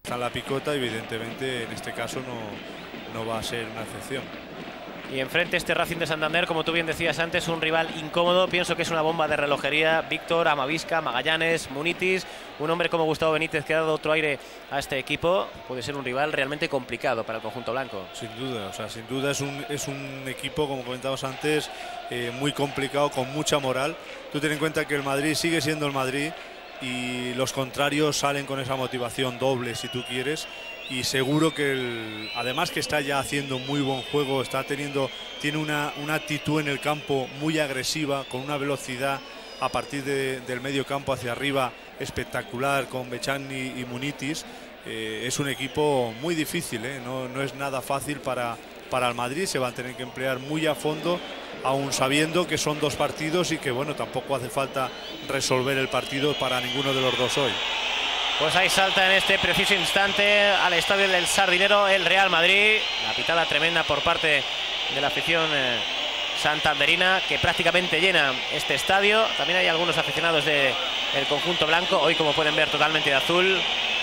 Está en la picota, evidentemente en este caso no va a ser una excepción. Y enfrente este Racing de Santander, como tú bien decías antes, un rival incómodo. Pienso que es una bomba de relojería. Víctor, Amavisca, Magallanes, Munitis. Un hombre como Gustavo Benítez que ha dado otro aire a este equipo. Puede ser un rival realmente complicado para el conjunto blanco. Sin duda, o sea, sin duda es un equipo, como comentábamos antes, muy complicado, con mucha moral. Tú ten en cuenta que el Madrid sigue siendo el Madrid y los contrarios salen con esa motivación doble, si tú quieres. Y seguro que además que está ya haciendo muy buen juego, tiene una actitud en el campo muy agresiva, con una velocidad a partir del medio campo hacia arriba espectacular, con Bechani y Munitis. Es un equipo muy difícil, no es nada fácil para el Madrid. Se van a tener que emplear muy a fondo, aún sabiendo que son dos partidos y que bueno, tampoco hace falta resolver el partido para ninguno de los dos hoy. Pues ahí salta en este preciso instante al estadio del Sardinero el Real Madrid. La pitada tremenda por parte de la afición santanderina, que prácticamente llena este estadio. También hay algunos aficionados del conjunto blanco, hoy como pueden ver totalmente de azul.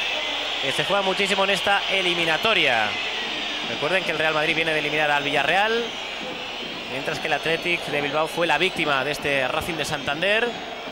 Se juega muchísimo en esta eliminatoria. Recuerden que el Real Madrid viene de eliminar al Villarreal, mientras que el Athletic de Bilbao fue la víctima de este Racing de Santander.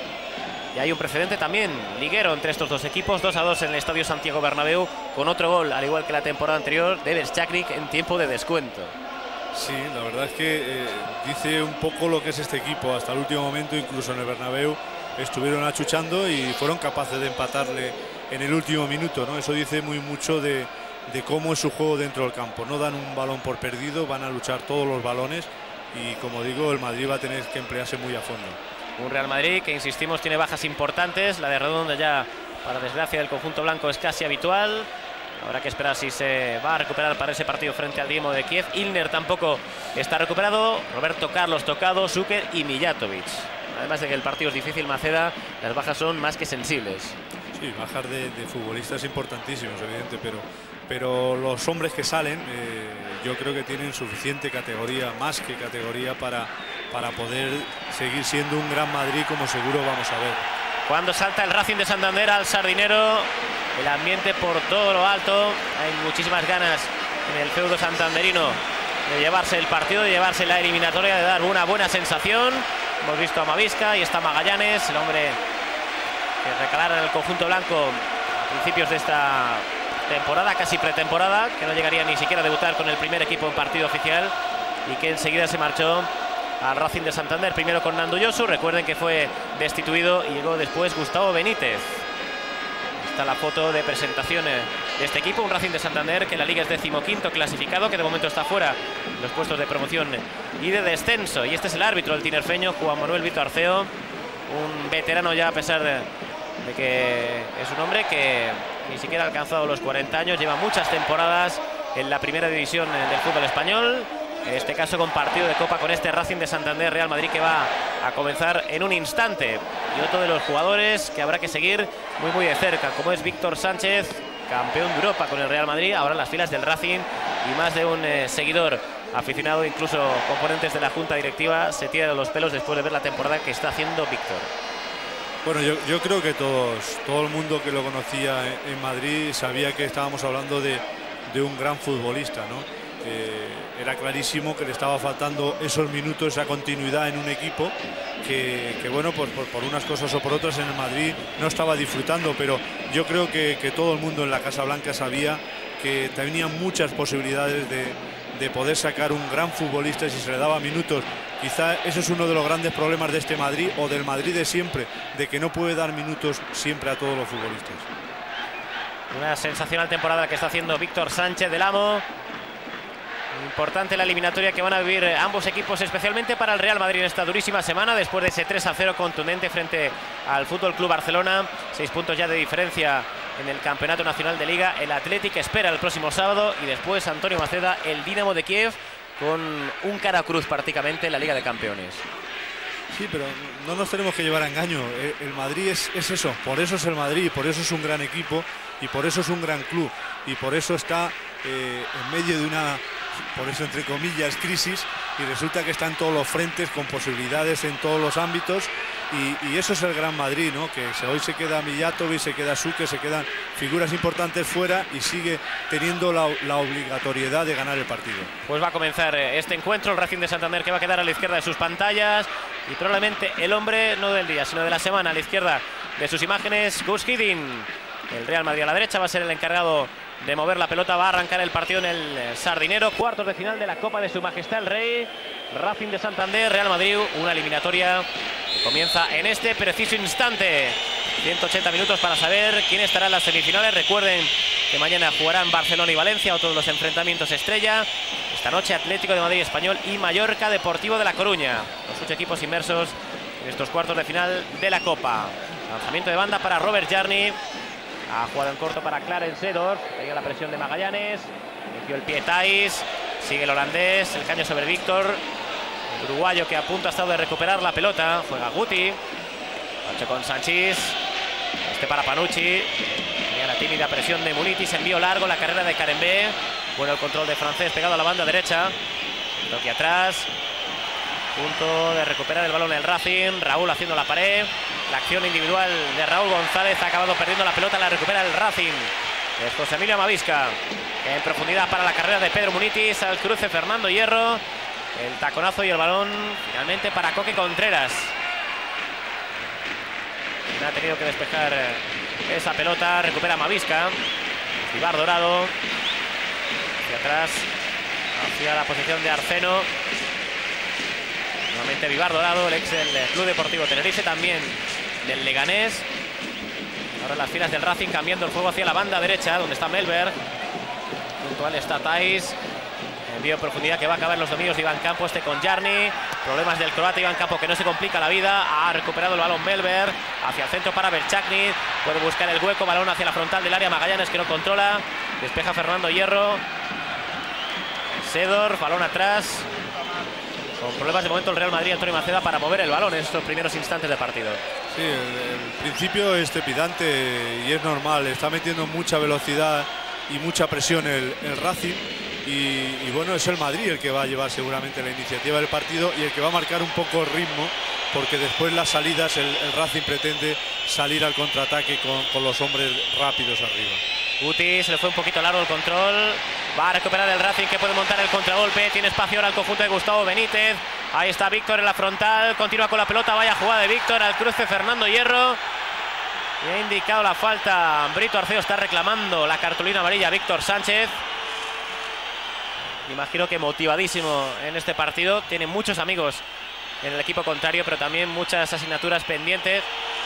Y hay un precedente también liguero entre estos dos equipos, 2-2 en el Estadio Santiago Bernabéu, con otro gol, al igual que la temporada anterior, de Verchaknik en tiempo de descuento. Sí, la verdad es que dice un poco lo que es este equipo. Hasta el último momento, incluso en el Bernabéu, estuvieron achuchando y fueron capaces de empatarle en el último minuto, ¿no? Eso dice muy mucho de cómo es su juego dentro del campo. No dan un balón por perdido, van a luchar todos los balones y, como digo, el Madrid va a tener que emplearse muy a fondo. Un Real Madrid que, insistimos, tiene bajas importantes. La de Redondo ya, para desgracia del conjunto blanco, es casi habitual. Habrá que esperar si se va a recuperar para ese partido frente al Dinamo de Kiev. Ilner tampoco está recuperado. Roberto Carlos tocado, Zucker y Mijatovic. Además de que el partido es difícil, Maceda, las bajas son más que sensibles. Sí, bajar de futbolistas importantísimos, evidente, pero los hombres que salen yo creo que tienen suficiente categoría, más que categoría, para poder seguir siendo un gran Madrid, como seguro vamos a ver. Cuando salta el Racing de Santander al Sardinero, el ambiente por todo lo alto. Hay muchísimas ganas en el feudo santanderino de llevarse el partido, de llevarse la eliminatoria, de dar una buena sensación. Hemos visto a Amavisca y está Magallanes, el hombre que recalara en el conjunto blanco a principios de esta temporada, casi pretemporada, que no llegaría ni siquiera a debutar con el primer equipo en partido oficial y que enseguida se marchó al Racing de Santander, primero con Nando Yosu. Recuerden que fue destituido y llegó después Gustavo Benítez. Está la foto de presentación de este equipo, un Racing de Santander que en la liga es 15º clasificado, que de momento está fuera de los puestos de promoción y de descenso. Y este es el árbitro, el tinerfeño Juan Manuel Vito Arceo, un veterano ya, a pesar de que es un hombre que ni siquiera ha alcanzado los 40 años, lleva muchas temporadas en la primera división del fútbol español. En este caso con partido de Copa con este Racing de Santander Real Madrid, que va a comenzar en un instante. Y otro de los jugadores que habrá que seguir muy de cerca, como es Víctor Sánchez, campeón de Europa con el Real Madrid, ahora en las filas del Racing, y más de un seguidor, aficionado, incluso componentes de la junta directiva, se tira de los pelos después de ver la temporada que está haciendo Víctor. Bueno, yo creo que todo el mundo que lo conocía en Madrid sabía que estábamos hablando de un gran futbolista, ¿no? Era clarísimo que le estaba faltando esos minutos, esa continuidad en un equipo que bueno, pues por unas cosas o por otras en el Madrid no estaba disfrutando, pero yo creo que todo el mundo en la Casa Blanca sabía que tenía muchas posibilidades de poder sacar un gran futbolista si se le daba minutos. Quizá eso es uno de los grandes problemas de este Madrid, o del Madrid de siempre, de que no puede dar minutos siempre a todos los futbolistas. Una sensacional temporada que está haciendo Víctor Sánchez del Amo. Importante la eliminatoria que van a vivir ambos equipos, especialmente para el Real Madrid en esta durísima semana, después de ese 3-0 contundente frente al Fútbol Club Barcelona. 6 puntos ya de diferencia en el Campeonato Nacional de Liga. El Athletic espera el próximo sábado y después Antonio Maceda, el Dinamo de Kiev, con un cara cruz prácticamente en la Liga de Campeones. Sí, pero no nos tenemos que llevar a engaño. El Madrid es eso, por eso es el Madrid, por eso es un gran equipo y por eso es un gran club y por eso está en medio de una, por eso entre comillas, crisis, y resulta que está en todos los frentes, con posibilidades en todos los ámbitos, y eso es el Gran Madrid, ¿no? Que hoy se queda Mijatovic, se queda Suque, se quedan figuras importantes fuera y sigue teniendo la obligatoriedad de ganar el partido. Pues va a comenzar este encuentro, el Racing de Santander, que va a quedar a la izquierda de sus pantallas, y probablemente el hombre no del día, sino de la semana, a la izquierda de sus imágenes, Guus Hiddink. El Real Madrid a la derecha va a ser el encargado de mover la pelota. Va a arrancar el partido en el Sardinero, cuartos de final de la Copa de Su Majestad el Rey. Racing de Santander, Real Madrid, una eliminatoria que comienza en este preciso instante. 180 minutos para saber quién estará en las semifinales. Recuerden que mañana jugarán Barcelona y Valencia, otros de los enfrentamientos estrella. Esta noche Atlético de Madrid, Español y Mallorca, Deportivo de La Coruña. Los 8 equipos inmersos en estos cuartos de final de la Copa. Lanzamiento de banda para Robert Jarni. Ha jugado en corto para Clarence Seedorf. Pega la presión de Magallanes. Metió el pie Thais. Sigue el holandés. El caño sobre Víctor. El uruguayo que a punto ha estado de recuperar la pelota. Juega Guti. Pacho con Sanchís. Este para Panucci. Tenía la tímida presión de Munitis. Envío largo. La carrera de Karembé. Bueno el control de Francés pegado a la banda derecha. Toque atrás. Punto de recuperar el balón el Racing. Raúl haciendo la pared. La acción individual de Raúl González. Ha acabado perdiendo la pelota. La recupera el Racing. Es José Emilio Amavisca. En profundidad para la carrera de Pedro Munitis. Al cruce Fernando Hierro. El taconazo y el balón finalmente para Coque Contreras. Ha tenido que despejar esa pelota. Recupera Amavisca. Vivar Dorado. Hacia atrás. Hacia la posición de Arceno. Nuevamente Vivar Dorado, el ex del Club Deportivo Tenerife, también del Leganés. Ahora las filas del Racing cambiando el juego hacia la banda derecha, donde está Melberg. Junto a él está Thais. Envío en profundidad que va a acabar los dominios de Iván Campo, este con Jarni. Problemas del croata Iván Campo, que no se complica la vida. Ha recuperado el balón Melberg. Hacia el centro para Belchakni. Puede buscar el hueco, balón hacia la frontal del área. Magallanes que no controla. Despeja Fernando Hierro. Seedorf, balón atrás. Con problemas de momento el Real Madrid, Antonio Maceda, para mover el balón en estos primeros instantes de partido. Sí, el principio es trepidante y es normal. Está metiendo mucha velocidad y mucha presión el Racing. Y bueno, es el Madrid el que va a llevar seguramente la iniciativa del partido y el que va a marcar un poco el ritmo, porque después las salidas el Racing pretende salir al contraataque con los hombres rápidos arriba. Guti, se le fue un poquito largo el control. Va a recuperar el Racing, que puede montar el contragolpe. Tiene espacio ahora el conjunto de Gustavo Benítez. Ahí está Víctor en la frontal. Continúa con la pelota. Vaya jugada de Víctor. Al cruce Fernando Hierro. Y ha indicado la falta. Brito Arceo está reclamando la cartulina amarilla. Víctor Sánchez. Imagino que motivadísimo en este partido. Tiene muchos amigos en el equipo contrario, pero también muchas asignaturas pendientes.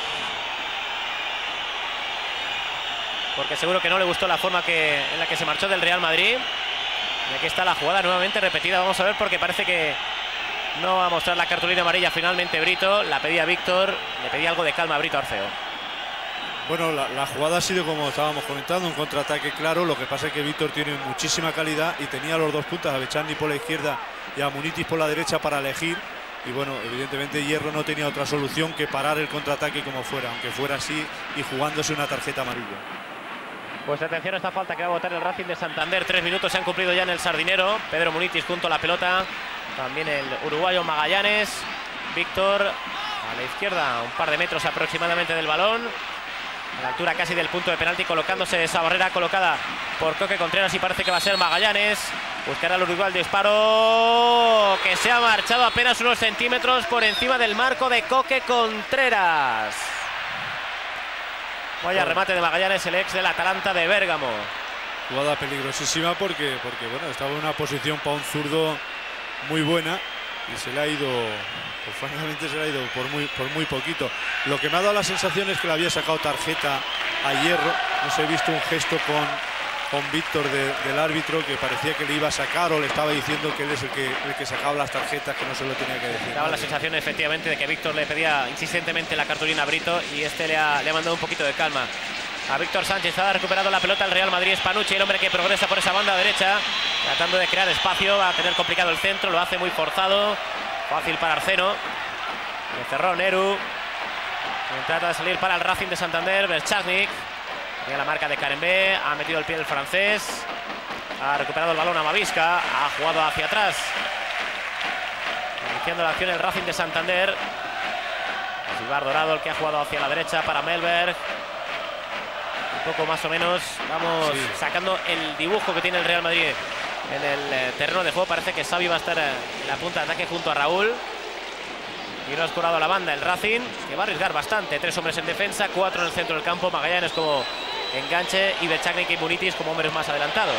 Porque seguro que no le gustó la forma en la que se marchó del Real Madrid. Y aquí está la jugada nuevamente repetida. Vamos a ver, porque parece que no va a mostrar la cartulina amarilla finalmente Brito. La pedía Víctor. Le pedía algo de calma a Brito Arceo. Bueno, la jugada ha sido como estábamos comentando, un contraataque claro. Lo que pasa es que Víctor tiene muchísima calidad y tenía los dos puntas, a Belchakni por la izquierda y a Munitis por la derecha, para elegir. Y bueno, evidentemente Hierro no tenía otra solución que parar el contraataque como fuera, aunque fuera así y jugándose una tarjeta amarilla. Pues atención a esta falta que va a botar el Racing de Santander. 3 minutos se han cumplido ya en el Sardinero. Pedro Munitis junto a la pelota. También el uruguayo Magallanes. Víctor a la izquierda, un par de metros aproximadamente del balón. A la altura casi del punto de penalti, colocándose esa barrera colocada por Coque Contreras, y parece que va a ser Magallanes. Buscará el uruguayo el disparo, que se ha marchado apenas unos centímetros por encima del marco de Coque Contreras. Vaya remate de Magallanes, el ex del Atalanta de Bérgamo. Jugada peligrosísima porque bueno, estaba en una posición para un zurdo muy buena y se le ha ido, pues francamente se le ha ido por muy poquito. Lo que me ha dado la sensación es que le había sacado tarjeta a Hierro. No sé, he visto un gesto con Víctor del árbitro, que parecía que le iba a sacar, o le estaba diciendo que él es el que sacaba las tarjetas, que no se lo tenía que decir. Daba la sensación efectivamente de que Víctor le pedía insistentemente la cartulina a Brito, y este le ha mandado un poquito de calma a Víctor Sánchez. Ha recuperado la pelota el Real Madrid. Es Panucci el hombre que progresa por esa banda derecha, tratando de crear espacio. Va a tener complicado el centro, lo hace muy forzado. Fácil para Arceno. Le cerró Neru. Trata de salir para el Racing de Santander. Belchakni. Tiene la marca de Karembé. Ha metido el pie del francés. Ha recuperado el balón Amavisca. Ha jugado hacia atrás iniciando la acción el Racing de Santander. Ibar Dorado el que ha jugado hacia la derecha para Melberg. Un poco más o menos vamos sacando el dibujo que tiene el Real Madrid en el terreno de juego. Parece que Xavi va a estar en la punta de ataque junto a Raúl. Y no ha escorado la banda el Racing, que va a arriesgar bastante. 3 hombres en defensa, 4 en el centro del campo. Magallanes como enganche y Belchagnik y Munitis como hombres más adelantados.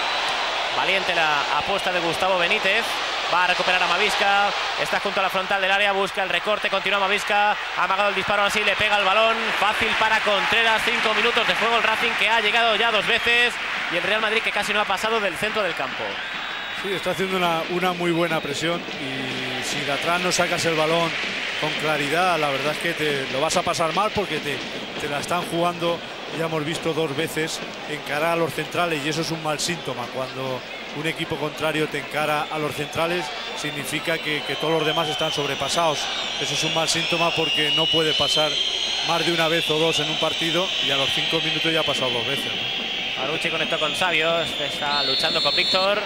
Valiente la apuesta de Gustavo Benítez. Va a recuperar a Mavisca. Está junto a la frontal del área. Busca el recorte. Continúa Mavisca. Ha amagado el disparo así. Le pega el balón. Fácil para Contreras. 5 minutos de juego. El Racing que ha llegado ya 2 veces. Y el Real Madrid que casi no ha pasado del centro del campo. Sí, está haciendo una muy buena presión. Y si de atrás no sacas el balón con claridad, la verdad es que te lo vas a pasar mal porque te la están jugando. Ya hemos visto 2 veces encarar a los centrales y eso es un mal síntoma. Cuando un equipo contrario te encara a los centrales significa que todos los demás están sobrepasados. Eso es un mal síntoma porque no puede pasar más de una vez o 2 en un partido y a los 5 minutos ya ha pasado 2 veces, ¿no? Panucci conectó con Savio, está luchando con Víctor.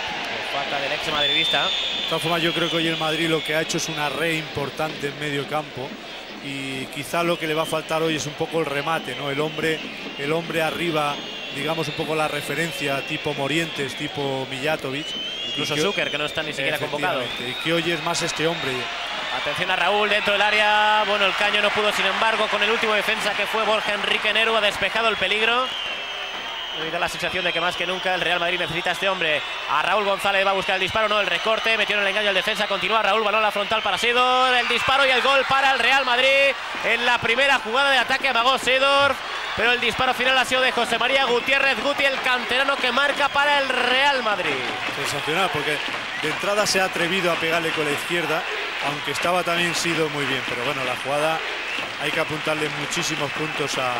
Falta del ex madridista. De todas formas, yo creo que hoy el Madrid lo que ha hecho es una re importante en medio campo. Y quizá lo que le va a faltar hoy es un poco el remate, ¿no? El hombre arriba, digamos un poco la referencia tipo Morientes, tipo Mijatovic. Incluso Zucker, que no está ni siquiera convocado. Y que hoy es más este hombre. Atención a Raúl dentro del área. Bueno, el Caño no pudo, sin embargo, con el último defensa que fue Borja Enrique Nero, ha despejado el peligro. Hoy da la sensación de que más que nunca el Real Madrid necesita a este hombre. A Raúl González va a buscar el disparo, no el recorte, metió en el engaño al defensa, continúa Raúl, balón a la frontal para Seedorf, el disparo y el gol para el Real Madrid. En la primera jugada de ataque amagó Seedorf, pero el disparo final ha sido de José María Gutiérrez Guti, el canterano que marca para el Real Madrid. Sensacional, porque de entrada se ha atrevido a pegarle con la izquierda, aunque estaba también sido muy bien, pero bueno, la jugada hay que apuntarle muchísimos puntos a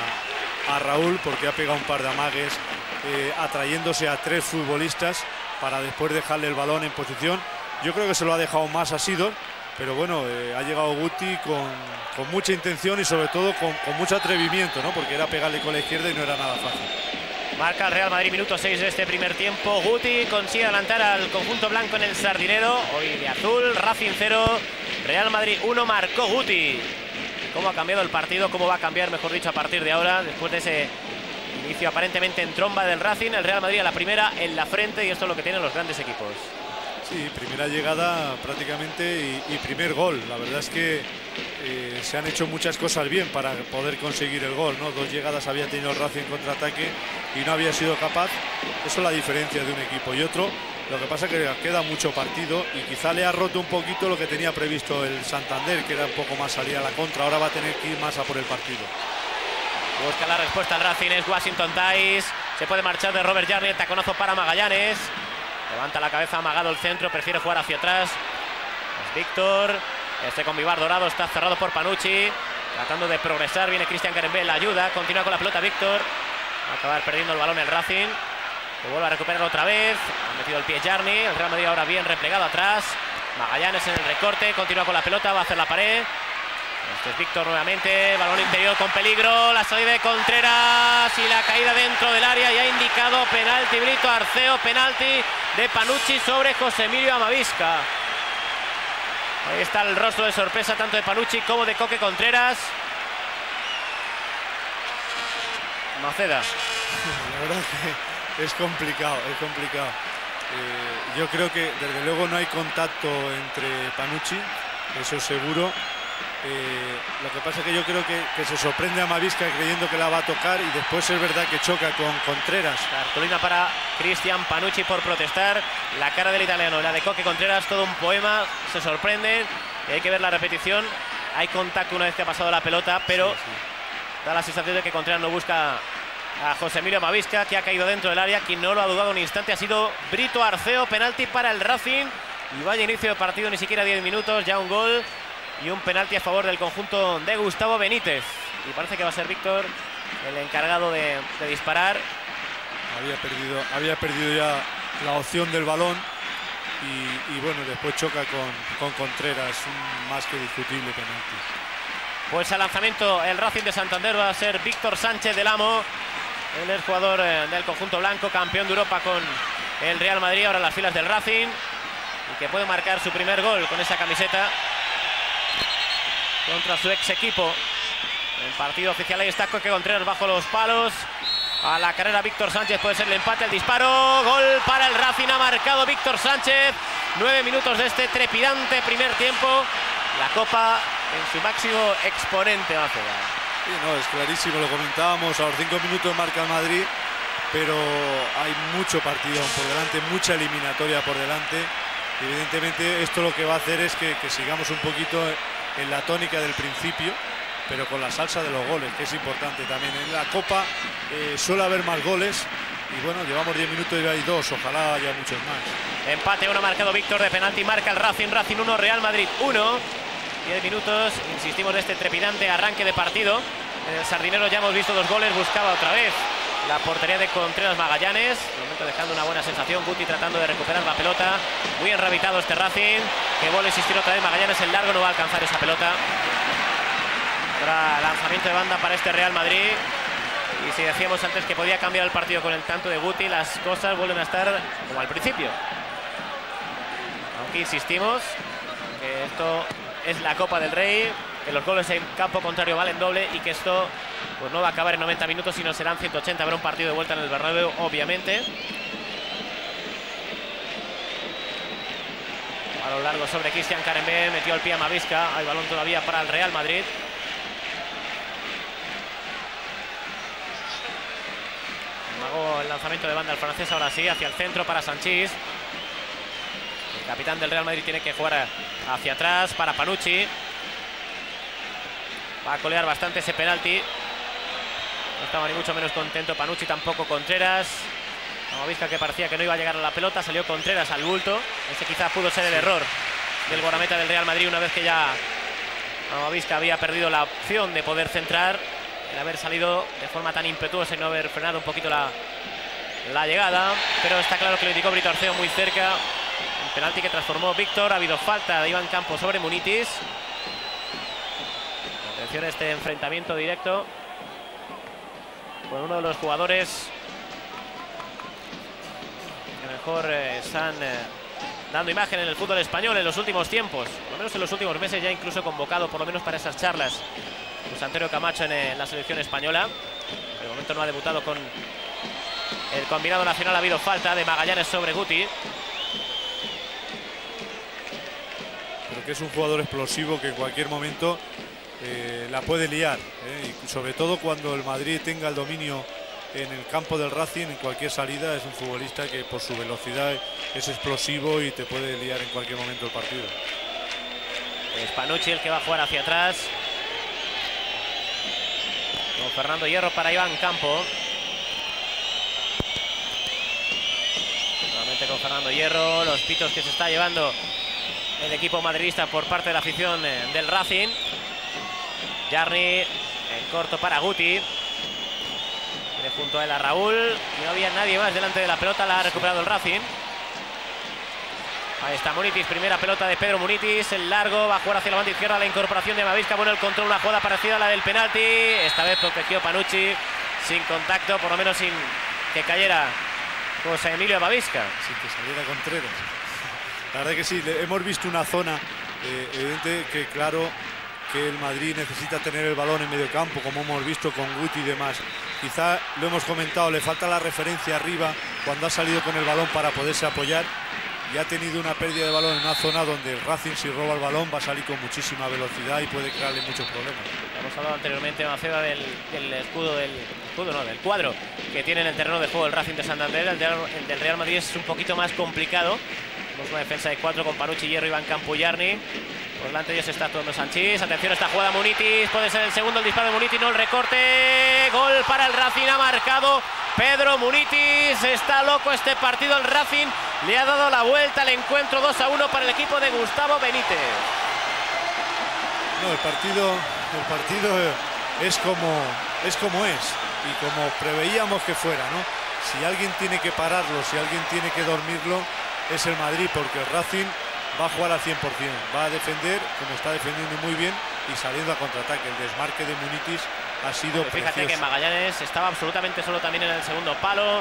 Raúl porque ha pegado un par de amagues atrayéndose a 3 futbolistas para después dejarle el balón en posición. Yo creo que se lo ha dejado más a Seedorf, pero bueno, ha llegado Guti con mucha intención y sobre todo con mucho atrevimiento, ¿no? Porque era pegarle con la izquierda y no era nada fácil. Marca el Real Madrid, minuto 6 de este primer tiempo. Guti consigue adelantar al conjunto blanco en el Sardinero, hoy de azul. Racing 0, Real Madrid 1, marcó Guti. Cómo ha cambiado el partido, cómo va a cambiar, mejor dicho, a partir de ahora, después de ese inicio aparentemente en tromba del Racing. El Real Madrid a la primera en la frente y esto es lo que tienen los grandes equipos. Sí, primera llegada prácticamente y primer gol. La verdad es que se han hecho muchas cosas bien para poder conseguir el gol, ¿no? 2 llegadas había tenido el Racing en contraataque y no había sido capaz. Eso es la diferencia de un equipo y otro. Lo que pasa es que queda mucho partido y quizá le ha roto un poquito lo que tenía previsto el Santander, que era un poco más salir a la contra. Ahora va a tener que ir más a por el partido. Busca la respuesta al Racing, es Washington Tais. Se puede marchar de Robert Jarni, el taconazo para Magallanes. Levanta la cabeza, amagado el centro, prefiere jugar hacia atrás. Es Víctor. Este con Ibar Dorado está cerrado por Panucci. Tratando de progresar, viene Cristian Garembé, la ayuda. Continúa con la pelota Víctor. Va a acabar perdiendo el balón el Racing. Lo vuelve a recuperar otra vez. Ha metido el pie Jarni. El Real Madrid ahora bien replegado atrás. Magallanes en el recorte. Continúa con la pelota. Va a hacer la pared. Este es Víctor nuevamente. Balón interior con peligro. La salida de Contreras y la caída dentro del área. Y ha indicado penalti Brito Arceo. Penalti de Panucci sobre José Emilio Amavisca. Ahí está el rostro de sorpresa tanto de Panucci como de Coque Contreras. Maceda. La verdad que es complicado, es complicado. Yo creo que desde luego no hay contacto entre Panucci, eso es seguro. Lo que pasa es que yo creo que se sorprende a Mavisca creyendo que la va a tocar y después es verdad que choca con Contreras. Cartulina para Cristian Panucci por protestar. La cara del italiano, la de Coque Contreras, todo un poema. Se sorprenden y hay que ver la repetición. Hay contacto una vez que ha pasado la pelota, pero sí. Da la sensación de que Contreras no busca a José Emilio Mavisca, que ha caído dentro del área. Quien no lo ha dudado un instante ha sido Brito Arceo. Penalti para el Racing y vaya inicio de partido, ni siquiera 10 minutos, ya un gol y un penalti a favor del conjunto de Gustavo Benítez. Y parece que va a ser Víctor el encargado de disparar. Había perdido ya la opción del balón y bueno, después choca con Contreras, un más que discutible penalti. Pues al lanzamiento el Racing de Santander va a ser Víctor Sánchez del Amo. Él es jugador del conjunto blanco, campeón de Europa con el Real Madrid, ahora en las filas del Racing. y que puede marcar su primer gol con esa camiseta contra su ex equipo. En partido oficial ahí está Coque Contreras bajo los palos. A la carrera Víctor Sánchez, puede ser el empate, el disparo. Gol para el Racing, ha marcado Víctor Sánchez. 9 minutos de este trepidante primer tiempo. La Copa en su máximo exponente, Maceda. Sí, no, es clarísimo, lo comentábamos, a los 5 minutos marca el Madrid, pero hay mucho partido por delante, mucha eliminatoria por delante. Evidentemente esto lo que va a hacer es que sigamos un poquito en la tónica del principio, pero con la salsa de los goles, que es importante también. En la Copa suele haber más goles y bueno, llevamos 10 minutos y hay 2, ojalá haya muchos más. Empate, 1 marcado Víctor, de penalti marca el Racing 1, Real Madrid 1. 10 minutos, insistimos, de este trepidante arranque de partido. En el Sardinero ya hemos visto 2 goles, buscaba otra vez la portería de Contreras Magallanes. De momento dejando una buena sensación, Guti tratando de recuperar la pelota. Muy enrabitado este Racing, que vuelve a insistir otra vez Magallanes, el largo no va a alcanzar esa pelota. Ahora lanzamiento de banda para este Real Madrid. Y si decíamos antes que podía cambiar el partido con el tanto de Guti, las cosas vuelven a estar como al principio. Aunque insistimos que esto es la Copa del Rey, que los goles en campo contrario valen doble y que esto pues no va a acabar en 90 minutos, sino serán 180. Habrá un partido de vuelta en el Bernabéu, obviamente. A lo largo sobre Cristian Carembé, metió el pie a Mavisca. Hay balón todavía para el Real Madrid. Amagó el lanzamiento de banda al francés, ahora sí, hacia el centro para Sanchís. El capitán del Real Madrid tiene que jugar hacia atrás para Panucci. Va a colear bastante ese penalti. No estaba ni mucho menos contento Panucci, tampoco Contreras. Amavisca, que parecía que no iba a llegar a la pelota, salió Contreras al bulto. Ese quizás pudo ser el error del guardameta del Real Madrid, una vez que ya Amavisca había perdido la opción de poder centrar, el haber salido de forma tan impetuosa y no haber frenado un poquito la llegada. Pero está claro que lo indicó Brito Arceo muy cerca. Un penalti que transformó Víctor. Ha habido falta de Iván Campos sobre Munitis. Atención a este enfrentamiento directo con uno de los jugadores que mejor están dando imagen en el fútbol español en los últimos tiempos, por lo menos en los últimos meses, ya incluso convocado por lo menos para esas charlas. Pues Antonio Camacho en la selección española. De momento no ha debutado con el combinado nacional. Ha habido falta de Magallanes sobre Guti. Pero que es un jugador explosivo que en cualquier momento la puede liar, y sobre todo cuando el Madrid tenga el dominio en el campo del Racing, en cualquier salida. Es un futbolista que por su velocidad es explosivo y te puede liar en cualquier momento el partido. Es Panucci el que va a jugar hacia atrás, con Fernando Hierro para Iván Campo. Nuevamente con Fernando Hierro, los pitos que se está llevando el equipo madridista por parte de la afición del Racing. Jarni en corto para Guti. Viene junto a él a Raúl. No había nadie más delante de la pelota. La ha recuperado el Racing. Ahí está Munitis. Primera pelota de Pedro Munitis. El largo. Va a jugar hacia la banda izquierda. La incorporación de Mavisca. Bueno, el control. Una jugada parecida a la del penalti. Esta vez protegió Panucci. Sin contacto. Por lo menos sin que cayera José Emilio Mavisca. Sin que saliera Contreras. La verdad que sí. Hemos visto una zona evidente que, claro, que el Madrid necesita tener el balón en medio campo, como hemos visto con Guti y demás. Quizá lo hemos comentado, le falta la referencia arriba cuando ha salido con el balón para poderse apoyar, y ha tenido una pérdida de balón en una zona donde el Racing, si roba el balón, va a salir con muchísima velocidad y puede crearle muchos problemas. Hemos hablado anteriormente, Maceda, del cuadro que tiene en el terreno de juego el Racing de Santander. El del Real Madrid es un poquito más complicado. Tenemos una defensa de 4 con Panucci, Hierro, Iván Campo y Jarni. Por delante de ellos está actuando Sanchís. Atención a esta jugada, Munitis. Puede ser el segundo, el disparo de Munitis. No, el recorte. Gol para el Racing. Ha marcado Pedro Munitis. Está loco este partido. El Racing le ha dado la vuelta al encuentro. 2-1 para el equipo de Gustavo Benítez. No, el partido es como es. Y como preveíamos que fuera, ¿no? Si alguien tiene que pararlo, si alguien tiene que dormirlo, es el Madrid, porque el Racing va a jugar al 100%, va a defender como está defendiendo muy bien y saliendo a contraataque. El desmarque de Munitis ha sido precioso. Fíjate que Magallanes estaba absolutamente solo también en el segundo palo.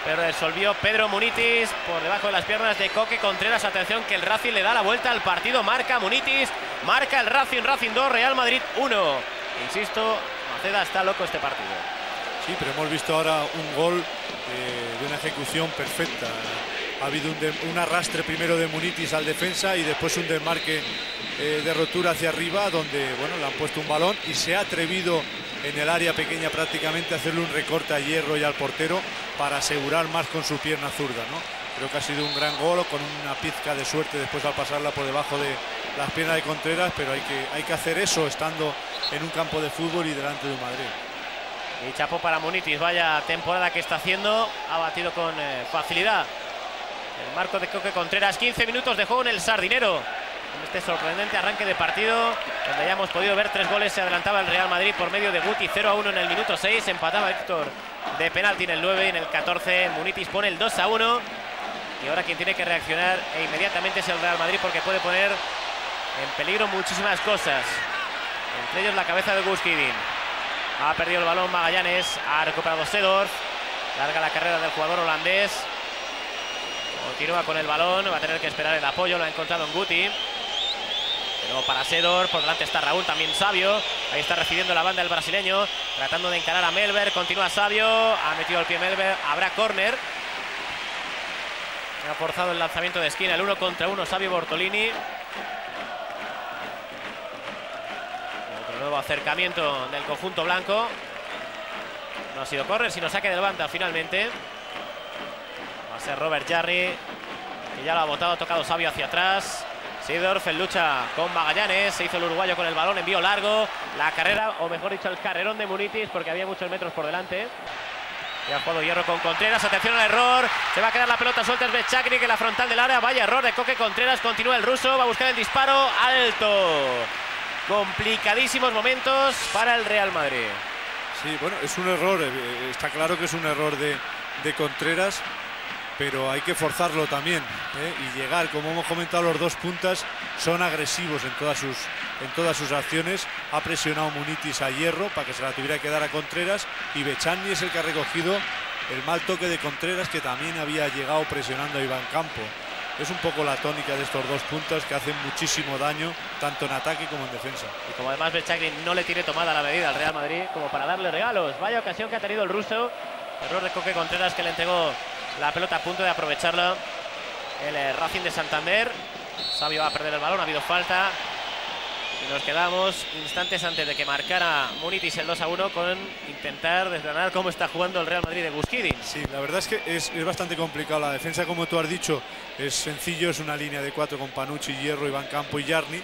pero resolvió Pedro Munitis por debajo de las piernas de Coque Contreras. Atención que el Racing le da la vuelta al partido, marca Munitis, marca el Racing 2, Real Madrid 1. Insisto, Maceda está loco este partido. Sí, pero hemos visto ahora un gol de una ejecución perfecta. Ha habido un arrastre primero de Munitis al defensa y después un desmarque de rotura hacia arriba, donde bueno, le han puesto un balón y se ha atrevido en el área pequeña prácticamente a hacerle un recorte a Hierro y al portero para asegurar más con su pierna zurda, ¿no? Creo que ha sido un gran gol con una pizca de suerte después al pasarla por debajo de las piernas de Contreras, pero hay que hacer eso estando en un campo de fútbol y delante de un Madrid. Y chapó para Munitis, vaya temporada que está haciendo, ha batido con facilidad el marco de Coque Contreras. 15 minutos de juego en el Sardinero, en este sorprendente arranque de partido, donde ya hemos podido ver 3 goles. Se adelantaba el Real Madrid por medio de Guti, 0-1 en el minuto 6, empataba Héctor de penalti en el 9 y en el 14 Munitis pone el 2-1. Y ahora quien tiene que reaccionar inmediatamente es el Real Madrid, porque puede poner en peligro muchísimas cosas, entre ellos la cabeza de Guus Hiddink. Ha perdido el balón Magallanes, ha recuperado Seedorf, larga la carrera del jugador holandés, continúa con el balón, va a tener que esperar el apoyo, lo ha encontrado en Guti. Pero para Seedorf, por delante está Raúl, también Savio, ahí está recibiendo la banda el brasileño, tratando de encarar a Melber, continúa Savio, ha metido el pie Melber, habrá córner. Ha forzado el lanzamiento de esquina, el 1 contra 1 Savio Bortolini. Otro nuevo acercamiento del conjunto blanco. No ha sido córner, sino saque del banda finalmente. Va a ser Robert Jarry, que ya lo ha botado, ha tocado Savio hacia atrás. Seedorf en lucha con Magallanes, se hizo el uruguayo con el balón, envío largo. La carrera, o mejor dicho, el carrerón de Munitis, porque había muchos metros por delante. Ya ha jugado Hierro con Contreras, atención al error, se va a quedar la pelota suelta, es Bechakri que la frontal del área, vaya error de Coque Contreras, continúa el ruso, va a buscar el disparo, alto. Complicadísimos momentos para el Real Madrid. Sí, bueno, es un error, está claro que es un error de Contreras, pero hay que forzarlo también, y llegar, como hemos comentado, los dos puntas son agresivos en todas sus acciones. Ha presionado Munitis a Hierro para que se la tuviera que dar a Contreras, y Bechani es el que ha recogido el mal toque de Contreras, que también había llegado presionando a Iván Campo. Es un poco la tónica de estos dos puntas que hacen muchísimo daño tanto en ataque como en defensa. Y como además Bechakri no le tiene tomada la medida al Real Madrid como para darle regalos, vaya ocasión que ha tenido el ruso, error de Coque Contreras, que le entregó la pelota a punto de aprovecharla el Racing de Santander. Savio va a perder el balón, ha habido falta y nos quedamos instantes antes de que marcara Munitis el 2-1 con intentar desgranar cómo está jugando el Real Madrid de Guus Hiddink. Sí, la verdad es que es bastante complicado. La defensa, como tú has dicho, es sencillo, es una línea de 4 con Panucci, Hierro, Iván Campo y Jarni.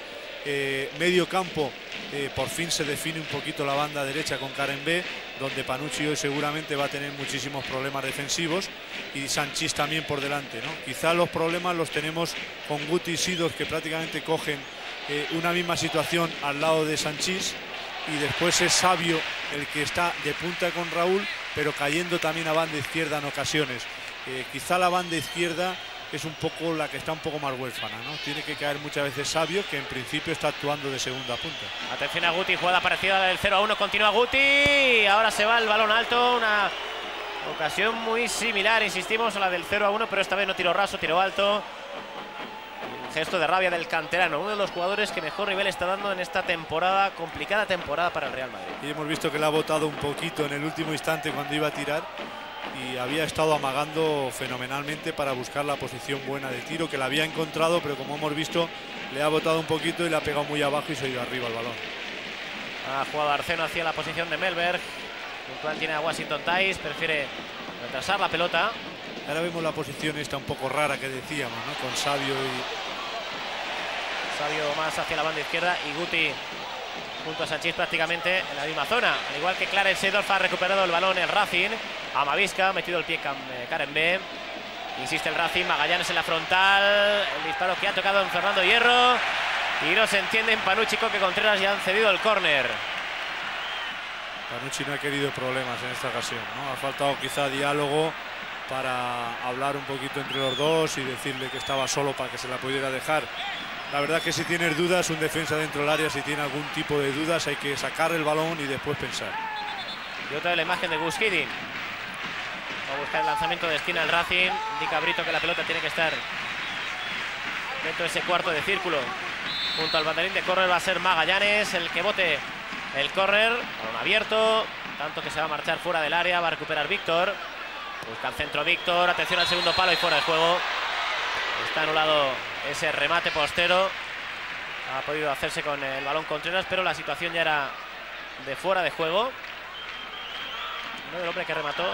Medio campo, por fin se define un poquito la banda derecha con Karen B, donde Panucci hoy seguramente va a tener muchísimos problemas defensivos, y Sanchís también por delante, ¿no? Quizá los problemas los tenemos con Guti y Seedorf, que prácticamente cogen una misma situación al lado de Sanchís, y después es Savio el que está de punta con Raúl, pero cayendo también a banda izquierda en ocasiones. Quizá la banda izquierda es un poco la que está un poco más huérfana, ¿no? Tiene que caer muchas veces Savio, que en principio está actuando de segunda punta. Atención a Guti, jugada parecida a la del 0-1, continúa Guti, ahora se va el balón alto, una ocasión muy similar, insistimos, a la del 0-1, pero esta vez no tiro raso, tiro alto. Un gesto de rabia del canterano, uno de los jugadores que mejor nivel está dando en esta temporada, complicada temporada para el Real Madrid. Y hemos visto que le ha botado un poquito en el último instante cuando iba a tirar, y había estado amagando fenomenalmente para buscar la posición buena de tiro, que la había encontrado, pero como hemos visto le ha botado un poquito y le ha pegado muy abajo y se ha ido arriba el balón. Ha jugado Arceno hacia la posición de Melberg, un plan tiene a Washington Thais, prefiere retrasar la pelota. Ahora vemos la posición esta un poco rara que decíamos, ¿no? Con Savio más hacia la banda izquierda y Guti junto a Sanchís prácticamente en la misma zona. Al igual que Clarence Seedorf, ha recuperado el balón el Racing. Amavisca ha metido el pie Karen B. Insiste el Racing, Magallanes en la frontal. El disparo que ha tocado en Fernando Hierro. Y no se entiende en Panucci, Coque Contreras ya han cedido el córner. Panucci no ha querido problemas en esta ocasión, ¿no? Ha faltado quizá diálogo para hablar un poquito entre los dos y decirle que estaba solo para que se la pudiera dejar. La verdad que si tienes dudas, un defensa dentro del área, si tiene algún tipo de dudas, hay que sacar el balón y después pensar. Y otra de la imagen de Guus Hiddink. Va a buscar el lanzamiento de esquina el Racing. Indica Brito que la pelota tiene que estar dentro de ese cuarto de círculo. Junto al banderín de córner va a ser Magallanes el que bote el córner. Balón abierto, tanto que se va a marchar fuera del área. Va a recuperar Víctor. Busca el centro Víctor. Atención al segundo palo y fuera de juego. Está anulado ese remate postero. Ha podido hacerse con el balón Contreras, pero la situación ya era de fuera de juego. No del hombre que remató.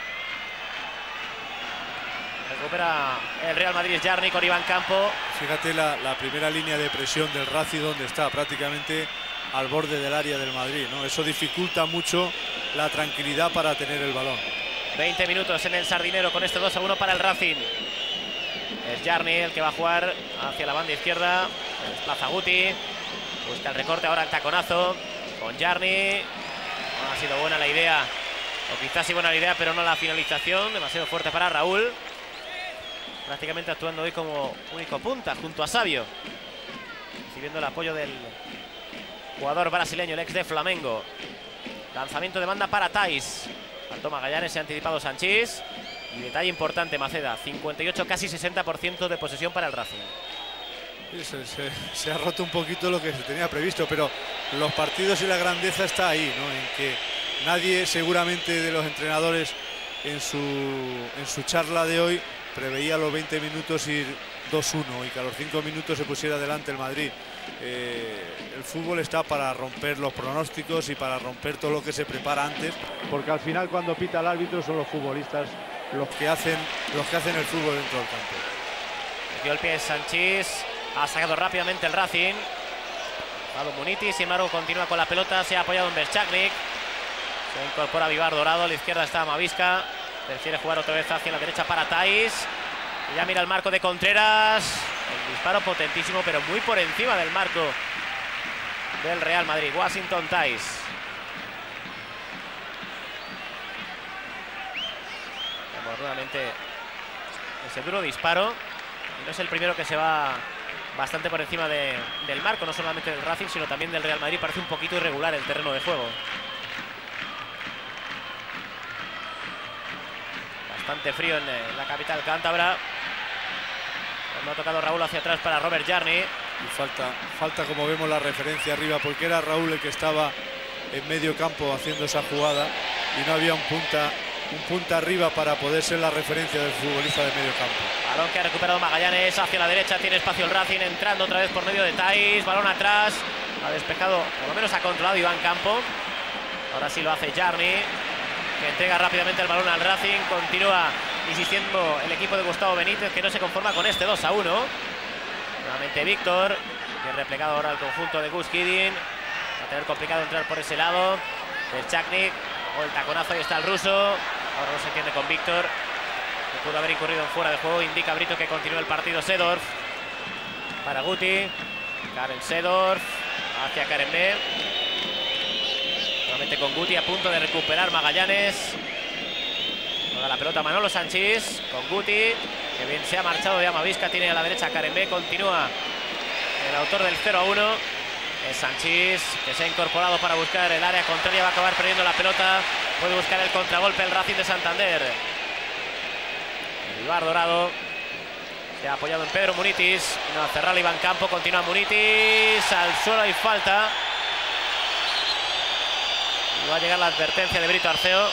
Recupera el Real Madrid Jarni con Iván Campo. Fíjate la primera línea de presión del Racing, donde está prácticamente al borde del área del Madrid, ¿no? Eso dificulta mucho la tranquilidad para tener el balón. 20 minutos en el Sardinero con este 2-1 para el Racing. Es Jarni el que va a jugar hacia la banda izquierda. Desplaza Guti. Busca el recorte, ahora el taconazo con Jarni. No ha sido buena la idea, o quizás sí buena la idea, pero no la finalización. Demasiado fuerte para Raúl. Prácticamente actuando hoy como único punta junto a Sabio. Recibiendo el apoyo del jugador brasileño, el ex de Flamengo. Lanzamiento de banda para Tais. Faltó Magallanes, se ha anticipado Sanchís. Y detalle importante, Maceda, 58, casi 60% de posesión para el Racing. Se ha roto un poquito lo que se tenía previsto, pero los partidos y la grandeza está ahí, ¿no? En que nadie seguramente de los entrenadores en su charla de hoy preveía a los 20 minutos ir 2-1 y que a los 5 minutos se pusiera delante el Madrid. El fútbol está para romper los pronósticos y para romper todo lo que se prepara antes, porque al final cuando pita el árbitro son los futbolistas los que hacen el fútbol dentro del campo. Metió el pie Sanchís, ha sacado rápidamente el Racing. Ha dado Muniti, sin embargo continúa con la pelota, se ha apoyado en Berchaknik. Se incorpora Vivar Dorado, a la izquierda está Mavisca. Prefiere jugar otra vez hacia la derecha para Tais. Y ya mira el marco de Contreras. El disparo potentísimo, pero muy por encima del marco del Real Madrid. Washington Tais. Vemos nuevamente ese duro disparo. Y no es el primero que se va bastante por encima del marco, no solamente del Racing, sino también del Real Madrid. Parece un poquito irregular el terreno de juego. Bastante frío en la capital cántabra. No ha tocado Raúl hacia atrás para Robert Jarni. Y falta, como vemos, la referencia arriba, porque era Raúl el que estaba en medio campo haciendo esa jugada y no había un punta arriba para poder ser la referencia del futbolista de medio campo. Balón que ha recuperado Magallanes hacia la derecha, tiene espacio el Racing, entrando otra vez por medio de Tais. Balón atrás, ha despejado, por lo menos ha controlado Iván Campo. Ahora sí lo hace Jarni, que entrega rápidamente el balón al Racing. Continúa insistiendo el equipo de Gustavo Benítez, que no se conforma con este 2-1. Nuevamente Víctor, que es replegado ahora al conjunto de Gus Hiddink. Va a tener complicado entrar por ese lado. Berchaknik, o el taconazo, ahí está el ruso. Ahora no se entiende con Víctor, que pudo haber incurrido en fuera de juego. Indica Brito que continúa el partido. Seedorf para Guti. Karen Seedorf hacia Karen B. Nuevamente con Guti, a punto de recuperar Magallanes. Juega la pelota Manolo Sanchís con Guti, que bien se ha marchado de Amavisca. Tiene a la derecha Karen B. Continúa el autor del 0-1. Es Sanchís, que se ha incorporado para buscar el área contraria. Va a acabar perdiendo la pelota. Puede buscar el contragolpe el Racing de Santander. Vivar Dorado se ha apoyado en Pedro Munitis. No, a cerrar Iván Campo. Continúa Munitis al suelo y falta. Y va a llegar la advertencia de Brito Arceo.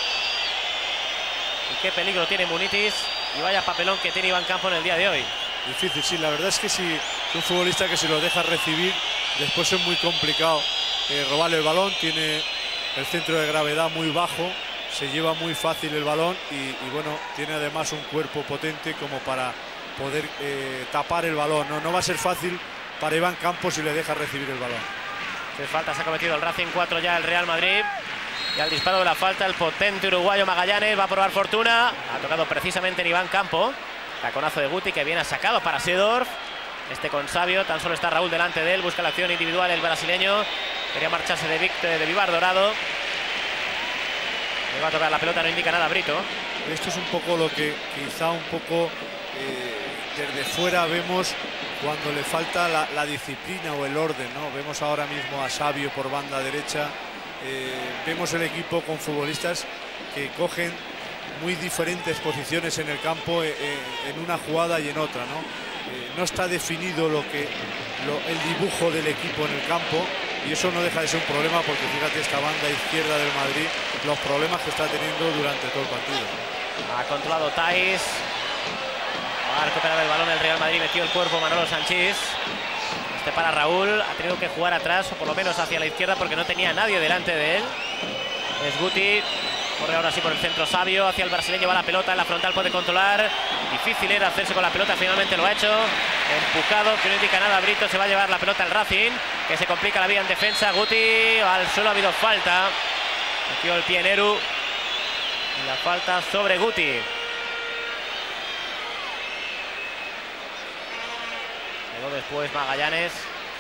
Y qué peligro tiene Munitis. Y vaya papelón que tiene Iván Campo en el día de hoy. Difícil, sí. La verdad es que si un futbolista que se lo deja recibir, después es muy complicado robarle el balón. Tiene el centro de gravedad muy bajo, se lleva muy fácil el balón y bueno, tiene además un cuerpo potente como para poder tapar el balón. No va a ser fácil para Iván Campos si le deja recibir el balón. De falta se ha cometido el Racing, 4 ya el Real Madrid. Y al disparo de la falta el potente uruguayo Magallanes va a probar fortuna. Ha tocado precisamente en Iván Campo. Taconazo de Guti, que viene sacado para Seedorf. Este con Sabio, tan solo está Raúl delante de él. Busca la acción individual el brasileño. Quería marcharse de Vivar Dorado. Le va a tocar la pelota, no indica nada Brito. Esto es un poco lo que quizá un poco desde fuera vemos cuando le falta la disciplina o el orden, ¿no? Vemos ahora mismo a Sabio por banda derecha. Vemos el equipo con futbolistas que cogen muy diferentes posiciones en el campo en una jugada y en otra, ¿no? No está definido el dibujo del equipo en el campo, y eso no deja de ser un problema, porque fíjate esta banda izquierda del Madrid, los problemas que está teniendo durante todo el partido. Ha controlado Thais. Va a recuperar el balón el Real Madrid, metió el cuerpo Manolo Sanchís. Este para Raúl, ha tenido que jugar atrás, o por lo menos hacia la izquierda, porque no tenía nadie delante de él. Es Guti, corre ahora sí por el centro Sabio, hacia el brasileño, va la pelota, en la frontal puede controlar. Difícil era hacerse con la pelota, finalmente lo ha hecho. Empujado, que no indica nada, Brito, se va a llevar la pelota al Racing, que se complica la vida en defensa. Guti, al suelo, ha habido falta. Metió el pie Neru. Y la falta sobre Guti. Llegó después Magallanes.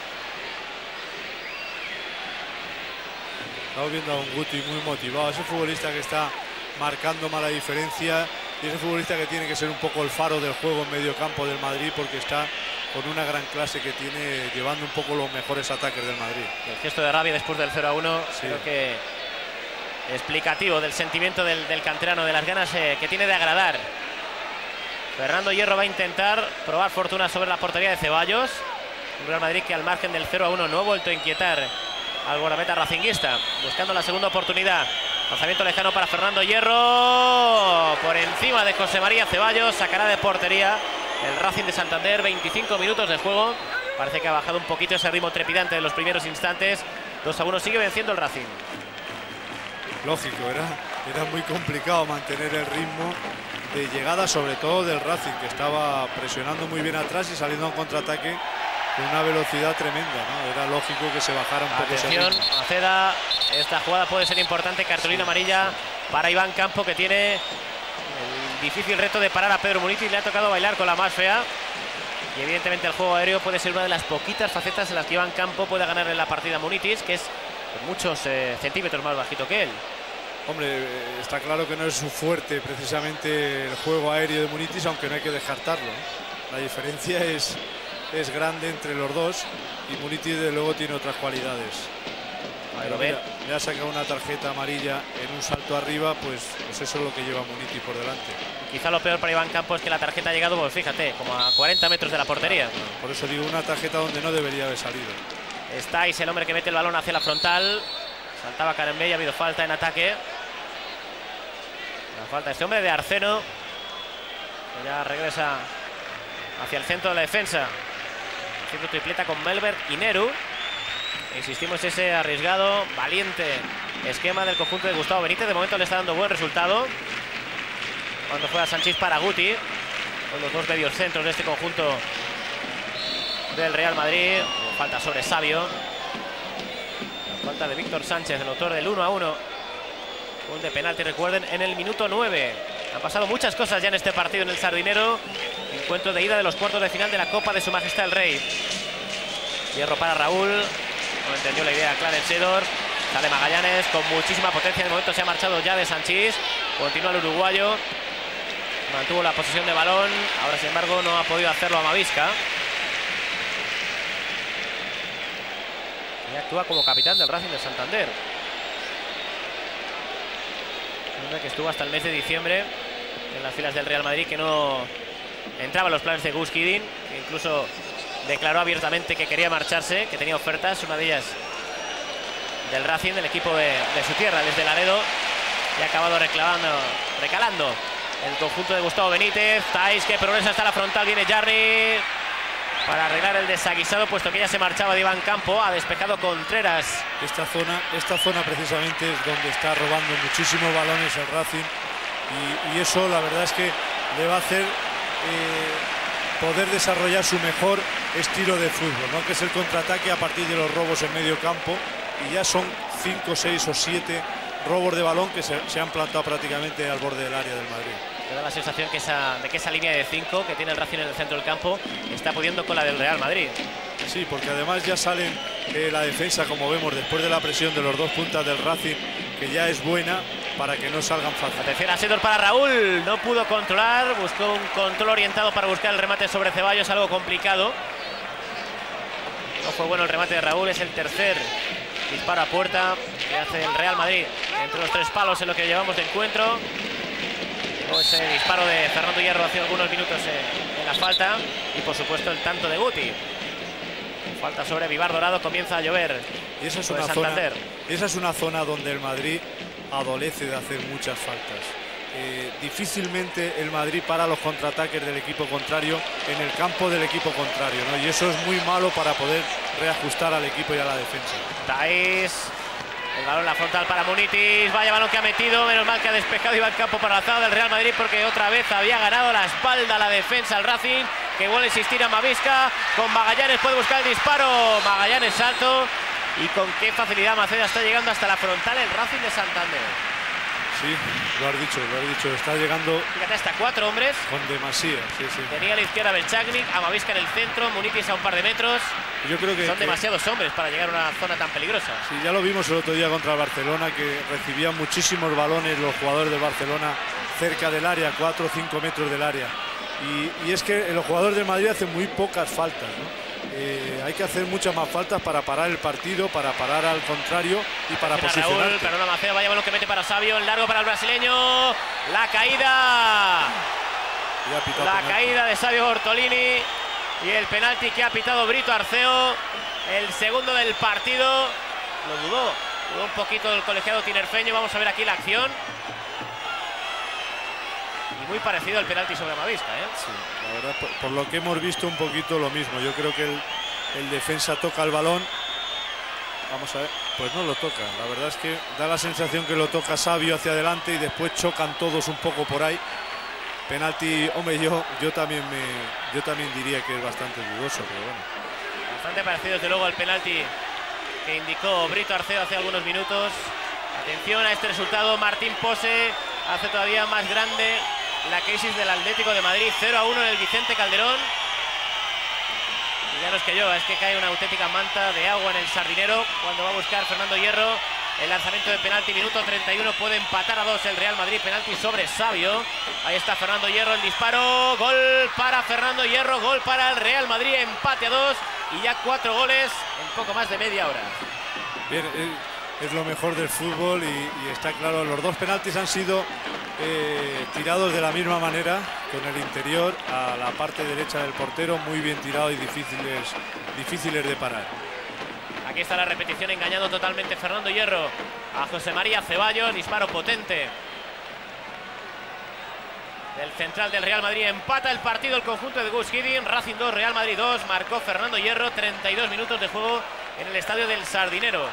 Estamos viendo a un Guti muy motivado, ese futbolista que está marcando mala diferencia, y ese futbolista que tiene que ser un poco el faro del juego en medio campo del Madrid, porque está con una gran clase que tiene, llevando un poco los mejores ataques del Madrid. El gesto de rabia después del 0-1, sí, creo que explicativo del sentimiento del canterano, de las ganas que tiene de agradar. Fernando Hierro va a intentar probar fortuna sobre la portería de Ceballos. Un Real Madrid que al margen del 0-1 no ha vuelto a inquietar al guardameta racinguista, buscando la segunda oportunidad. Lanzamiento lejano para Fernando Hierro, por encima de José María Ceballos, sacará de portería el Racing de Santander. 25 minutos de juego, parece que ha bajado un poquito ese ritmo trepidante de los primeros instantes. 2-1, sigue venciendo el Racing. Lógico, era muy complicado mantener el ritmo de llegada, sobre todo del Racing, que estaba presionando muy bien atrás y saliendo a un contraataque con una velocidad tremenda, ¿no? Era lógico que se bajara un poco ese ritmo. Atención, Maceda, esta jugada puede ser importante. Cartulina amarilla para Iván Campo, que tiene el difícil reto de parar a Pedro Munitis. Le ha tocado bailar con la más fea, y evidentemente el juego aéreo puede ser una de las poquitas facetas en las que Iván Campo puede ganar en la partida a Munitis, que es muchos centímetros más bajito que él. Hombre, está claro que no es su fuerte precisamente el juego aéreo de Munitis, aunque no hay que descartarlo, ¿no? La diferencia es grande entre los dos, y Munitis de luego tiene otras cualidades. Pero mira, le ha sacado una tarjeta amarilla en un salto arriba, pues eso es lo que lleva Munitis por delante. Quizá lo peor para Iván Campo es que la tarjeta ha llegado, pues fíjate, como a 40 metros de la portería. Por eso digo, una tarjeta donde no debería haber salido. Estáis el hombre que mete el balón hacia la frontal. Saltaba Karembey, y ha habido falta en ataque. La falta este hombre de Arceno, que ya regresa hacia el centro de la defensa, haciendo tripleta con Melberg y Neru. Insistimos, ese arriesgado, valiente esquema del conjunto de Gustavo Benítez. De momento le está dando buen resultado cuando juega Sanchís para Guti, con los dos medios centros de este conjunto del Real Madrid. Falta sobre Sabio. Falta de Víctor Sánchez, el autor del 1-1. Gol de penalti, recuerden, en el minuto 9. Han pasado muchas cosas ya en este partido en el Sardinero. Encuentro de ida de los cuartos de final de la Copa de Su Majestad el Rey. Hierro para Raúl. No entendió la idea Clarence Seedorf. Sale Magallanes con muchísima potencia. De momento se ha marchado ya de Sanchís. Continúa el uruguayo. Mantuvo la posesión de balón. Ahora, sin embargo, no ha podido hacerlo Amavisca. Y actúa como capitán del Racing de Santander. Un hombre que estuvo hasta el mes de diciembre en las filas del Real Madrid, que no entraba en los planes de Gus Hiddink, que incluso declaró abiertamente que quería marcharse, que tenía ofertas, una de ellas del Racing, del equipo de su tierra, desde Laredo, y ha acabado recalando el conjunto de Gustavo Benítez. Thais, que progresa hasta la frontal, viene Jarry para arreglar el desaguisado, puesto que ya se marchaba de Iván Campo. Ha despejado Contreras. Esta zona precisamente es donde está robando muchísimos balones el Racing, y eso la verdad es que le va a hacer poder desarrollar su mejor estilo de fútbol, ¿no? Que es el contraataque a partir de los robos en medio campo, y ya son 5, 6 o 7 robos de balón que se han plantado prácticamente al borde del área del Madrid. Me da la sensación que esa línea de 5 que tiene el Racing en el centro del campo está pudiendo con la del Real Madrid. Sí, porque además ya salen la defensa, como vemos, después de la presión de los dos puntas del Racing, que ya es buena, para que no salgan fácil. Atención a Seedorf para Raúl, no pudo controlar, buscó un control orientado para buscar el remate sobre Ceballos, algo complicado. No fue bueno el remate de Raúl, es el tercer disparo a puerta que hace el Real Madrid entre los tres palos en lo que llevamos de encuentro. Luego ese disparo de Fernando Hierro hace algunos minutos en la falta. Y por supuesto el tanto de Guti. Falta sobre Vivar Dorado, comienza a llover. Y esa es una zona donde el Madrid adolece de hacer muchas faltas. Difícilmente el Madrid para los contraataques del equipo contrario en el campo del equipo contrario, ¿no? Y eso es muy malo para poder reajustar al equipo y a la defensa. Thais, el balón la frontal para Munitis, vaya balón que ha metido, menos mal que ha despejado y va al campo para la zona del Real Madrid, porque otra vez había ganado la espalda la defensa al Racing, que vuelve a insistir a Mavisca, con Magallanes puede buscar el disparo, Magallanes salto, y con qué facilidad Maceda está llegando hasta la frontal el Racing de Santander. Sí, lo has dicho, está llegando. Fíjate, hasta 4 hombres. Con demasía, sí. Tenía a la izquierda Belchagnik, a Mavisca en el centro, Munitis a un par de metros. Yo creo que son demasiados hombres para llegar a una zona tan peligrosa. Sí, ya lo vimos el otro día contra el Barcelona, que recibían muchísimos balones los jugadores del Barcelona cerca del área, 4 o 5 metros del área. Y es que los jugadores del Madrid hacen muy pocas faltas, ¿no? Hay que hacer muchas más faltas para parar el partido, para parar al contrario y para posicionar. Raúl, perdona Maceo, vaya balón que mete para Savio, el largo para el brasileño, la caída. La caída de Savio Bortolini y el penalti que ha pitado Brito Arceo, el segundo del partido. Lo dudó un poquito el colegiado tinerfeño, vamos a ver aquí la acción. Y muy parecido al penalti sobre Mavisca, ¿eh? Sí, la verdad, por lo que hemos visto un poquito lo mismo. Yo creo que el defensa toca el balón. Vamos a ver, pues no lo toca. La verdad es que da la sensación que lo toca Savio hacia adelante y después chocan todos un poco por ahí. Penalti, hombre, yo también diría que es bastante dudoso, pero bueno. Bastante parecido desde luego al penalti que indicó Brito Arceo hace algunos minutos. Atención a este resultado, Martín Pose hace todavía más grande la crisis del Atlético de Madrid. 0-1 en el Vicente Calderón. Y ya no es que llueva, es que cae una auténtica manta de agua en el Sardinero cuando va a buscar Fernando Hierro el lanzamiento de penalti. Minuto 31, puede empatar a 2 el Real Madrid. Penalti sobre Savio. Ahí está Fernando Hierro, el disparo. Gol para Fernando Hierro, gol para el Real Madrid. Empate a 2 y ya 4 goles en poco más de media hora. Bien, es lo mejor del fútbol y está claro, los dos penaltis han sido tirados de la misma manera, con el interior a la parte derecha del portero, muy bien tirado y difíciles de parar. Aquí está la repetición, engañando totalmente Fernando Hierro a José María Ceballos, disparo potente del central del Real Madrid. Empata el partido el conjunto de Gus Hiddink. Racing 2, Real Madrid 2, marcó Fernando Hierro. 32 minutos de juego en el estadio del Sardinero.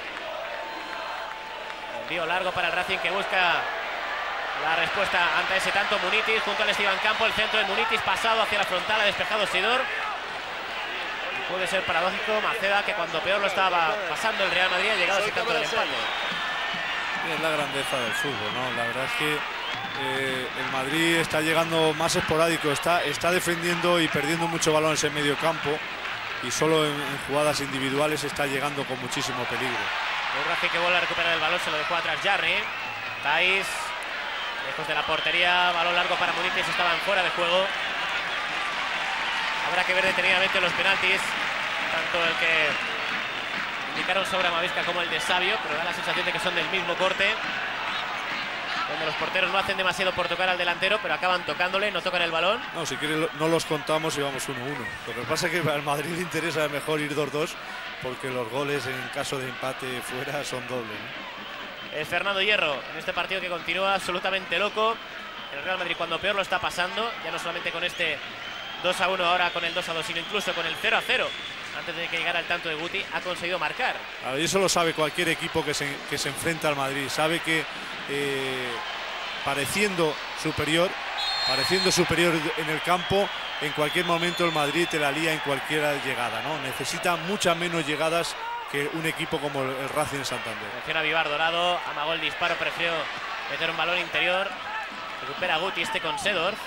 Envío largo para el Racing, que busca la respuesta ante ese tanto. Munitis junto al Esteban Campo, el centro de Munitis pasado hacia la frontal, ha despejado Sidor. Puede ser paradójico, Maceda, que cuando peor lo estaba pasando el Real Madrid, ha llegado a ese tanto del empate. Es la grandeza del fútbol, ¿no? La verdad es que el Madrid está llegando más esporádico, está defendiendo y perdiendo muchos balones en medio campo, y solo en jugadas individuales está llegando con muchísimo peligro. Un Racing que vuelve a recuperar el balón, se lo dejó atrás Jarry. Thais, lejos de la portería, balón largo para Munitis, estaban fuera de juego. Habrá que ver detenidamente los penaltis, tanto el que indicaron sobre Mavisca como el de Savio, pero da la sensación de que son del mismo corte, donde los porteros no hacen demasiado por tocar al delantero, pero acaban tocándole, no tocan el balón. No, si quiere no los contamos y vamos 1-1. Lo que pasa es que al Madrid le interesa mejor ir 2-2, porque los goles en caso de empate fuera son dobles, ¿no? Es Fernando Hierro en este partido que continúa absolutamente loco. El Real Madrid cuando peor lo está pasando, ya no solamente con este 2-1 ahora con el 2-2, sino incluso con el 0-0. Antes de que llegara el tanto de Guti, ha conseguido marcar. Y eso lo sabe cualquier equipo que se enfrenta al Madrid. Sabe que pareciendo superior en el campo, en cualquier momento el Madrid te la lía en cualquier llegada, ¿no? Necesita muchas menos llegadas que un equipo como el Racing de Santander. Atención a Vivar Dorado, amagó el disparo, prefirió meter un balón interior. Recupera Guti con Sedorf.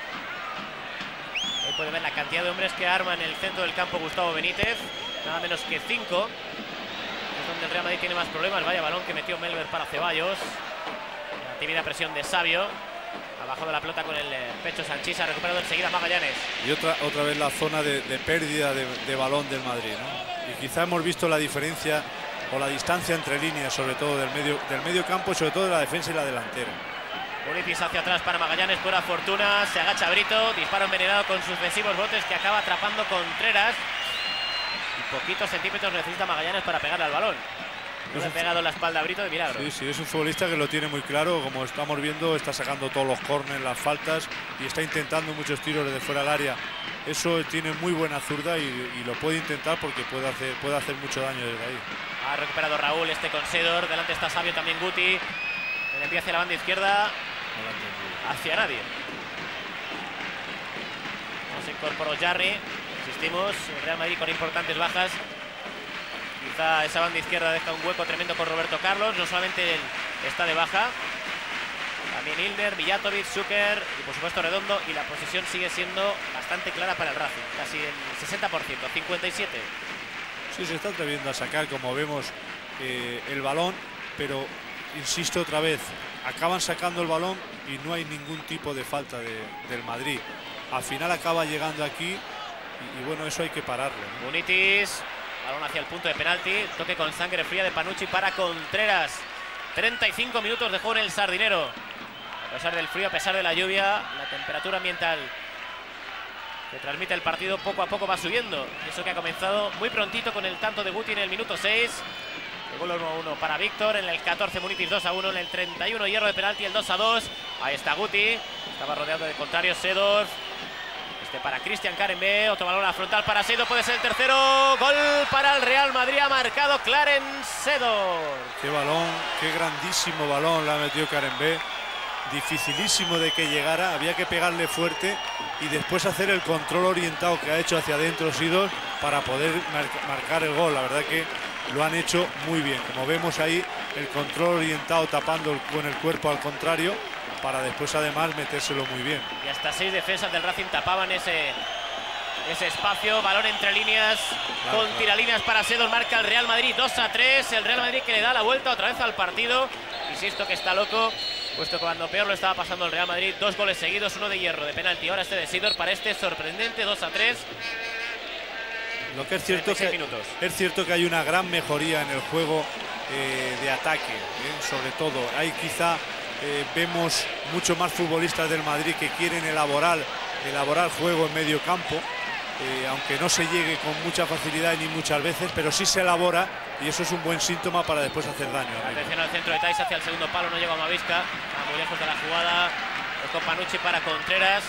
Ahí puede ver la cantidad de hombres que arman el centro del campo Gustavo Benítez, nada menos que 5. Es donde el Real Madrid tiene más problemas. Vaya balón que metió Melber para Ceballos. La tímida presión de Savio. Abajo de la pelota con el pecho Sanchís, ha recuperado enseguida Magallanes. Y otra vez la zona de pérdida de balón del Madrid, ¿no? Y quizá hemos visto la diferencia o la distancia entre líneas, sobre todo del medio campo y sobre todo de la defensa y la delantera. Munitis hacia atrás para Magallanes, pura fortuna, se agacha Brito, disparo envenenado con sucesivos botes que acaba atrapando Contreras. Y poquitos centímetros necesita Magallanes para pegarle al balón. No le ha pegado en la espalda a Brito de milagro. Sí, es un futbolista que lo tiene muy claro, como estamos viendo, está sacando todos los córneres, las faltas y está intentando muchos tiros desde fuera del área. Eso tiene muy buena zurda y lo puede intentar porque puede hacer mucho daño desde ahí. Ha recuperado Raúl con Sedor, delante está Sabio, también Guti. Le envía hacia la banda izquierda, hacia nadie. No se incorporó Jarry, insistimos, el Real Madrid con importantes bajas. Quizá esa banda izquierda deja un hueco tremendo con Roberto Carlos, no solamente él está de baja, también Ilner, Mijatovic, Zucker y por supuesto Redondo, y la posesión sigue siendo bastante clara para el Racing, casi el 60%, 57%. Sí, se está atreviendo a sacar, como vemos, el balón, pero insisto otra vez, acaban sacando el balón y no hay ningún tipo de falta del Madrid. Al final acaba llegando aquí y bueno, eso hay que pararlo, ¿no? Munitis, balón hacia el punto de penalti, toque con sangre fría de Panucci para Contreras. 35 minutos de juego en el Sardinero. A pesar del frío, a pesar de la lluvia, la temperatura ambiental que transmite el partido poco a poco va subiendo. Eso que ha comenzado muy prontito con el tanto de Guti en el minuto 6. El gol 1-1 para Víctor, en el 14 Munitis 2-1, en el 31 hierro de penalti, el 2-2. Ahí está Guti, estaba rodeado de contrarios Sedorf. Para Cristian Karembé, otro balón a la frontal para Sedorf, puede ser el tercero. Gol para el Real Madrid, ha marcado Clarence Sedorf. Qué balón, qué grandísimo balón le ha metido Karembé. Dificilísimo de que llegara, había que pegarle fuerte y después hacer el control orientado que ha hecho hacia adentro Sedorf para poder marcar el gol. La verdad que lo han hecho muy bien. Como vemos ahí, el control orientado tapando con el cuerpo al contrario, para después además metérselo muy bien. Y hasta 6 defensas del Racing tapaban ese espacio, balón entre líneas, con tiralíneas para Sedorf, marca el Real Madrid 2-3, el Real Madrid que le da la vuelta otra vez al partido. Insisto que está loco, puesto que cuando peor lo estaba pasando el Real Madrid, 2 goles seguidos, uno de hierro de penalti, ahora este de Sedorf para este sorprendente 2-3. Lo que es cierto que hay una gran mejoría en el juego de ataque, sobre todo. Hay quizá vemos mucho más futbolistas del Madrid que quieren elaborar juego en medio campo, aunque no se llegue con mucha facilidad ni muchas veces, pero sí se elabora y eso es un buen síntoma para después hacer daño. Atención al centro de Tais hacia el segundo palo, no llega a Mavisca, está muy lejos de la jugada. Es con Panucci para Contreras.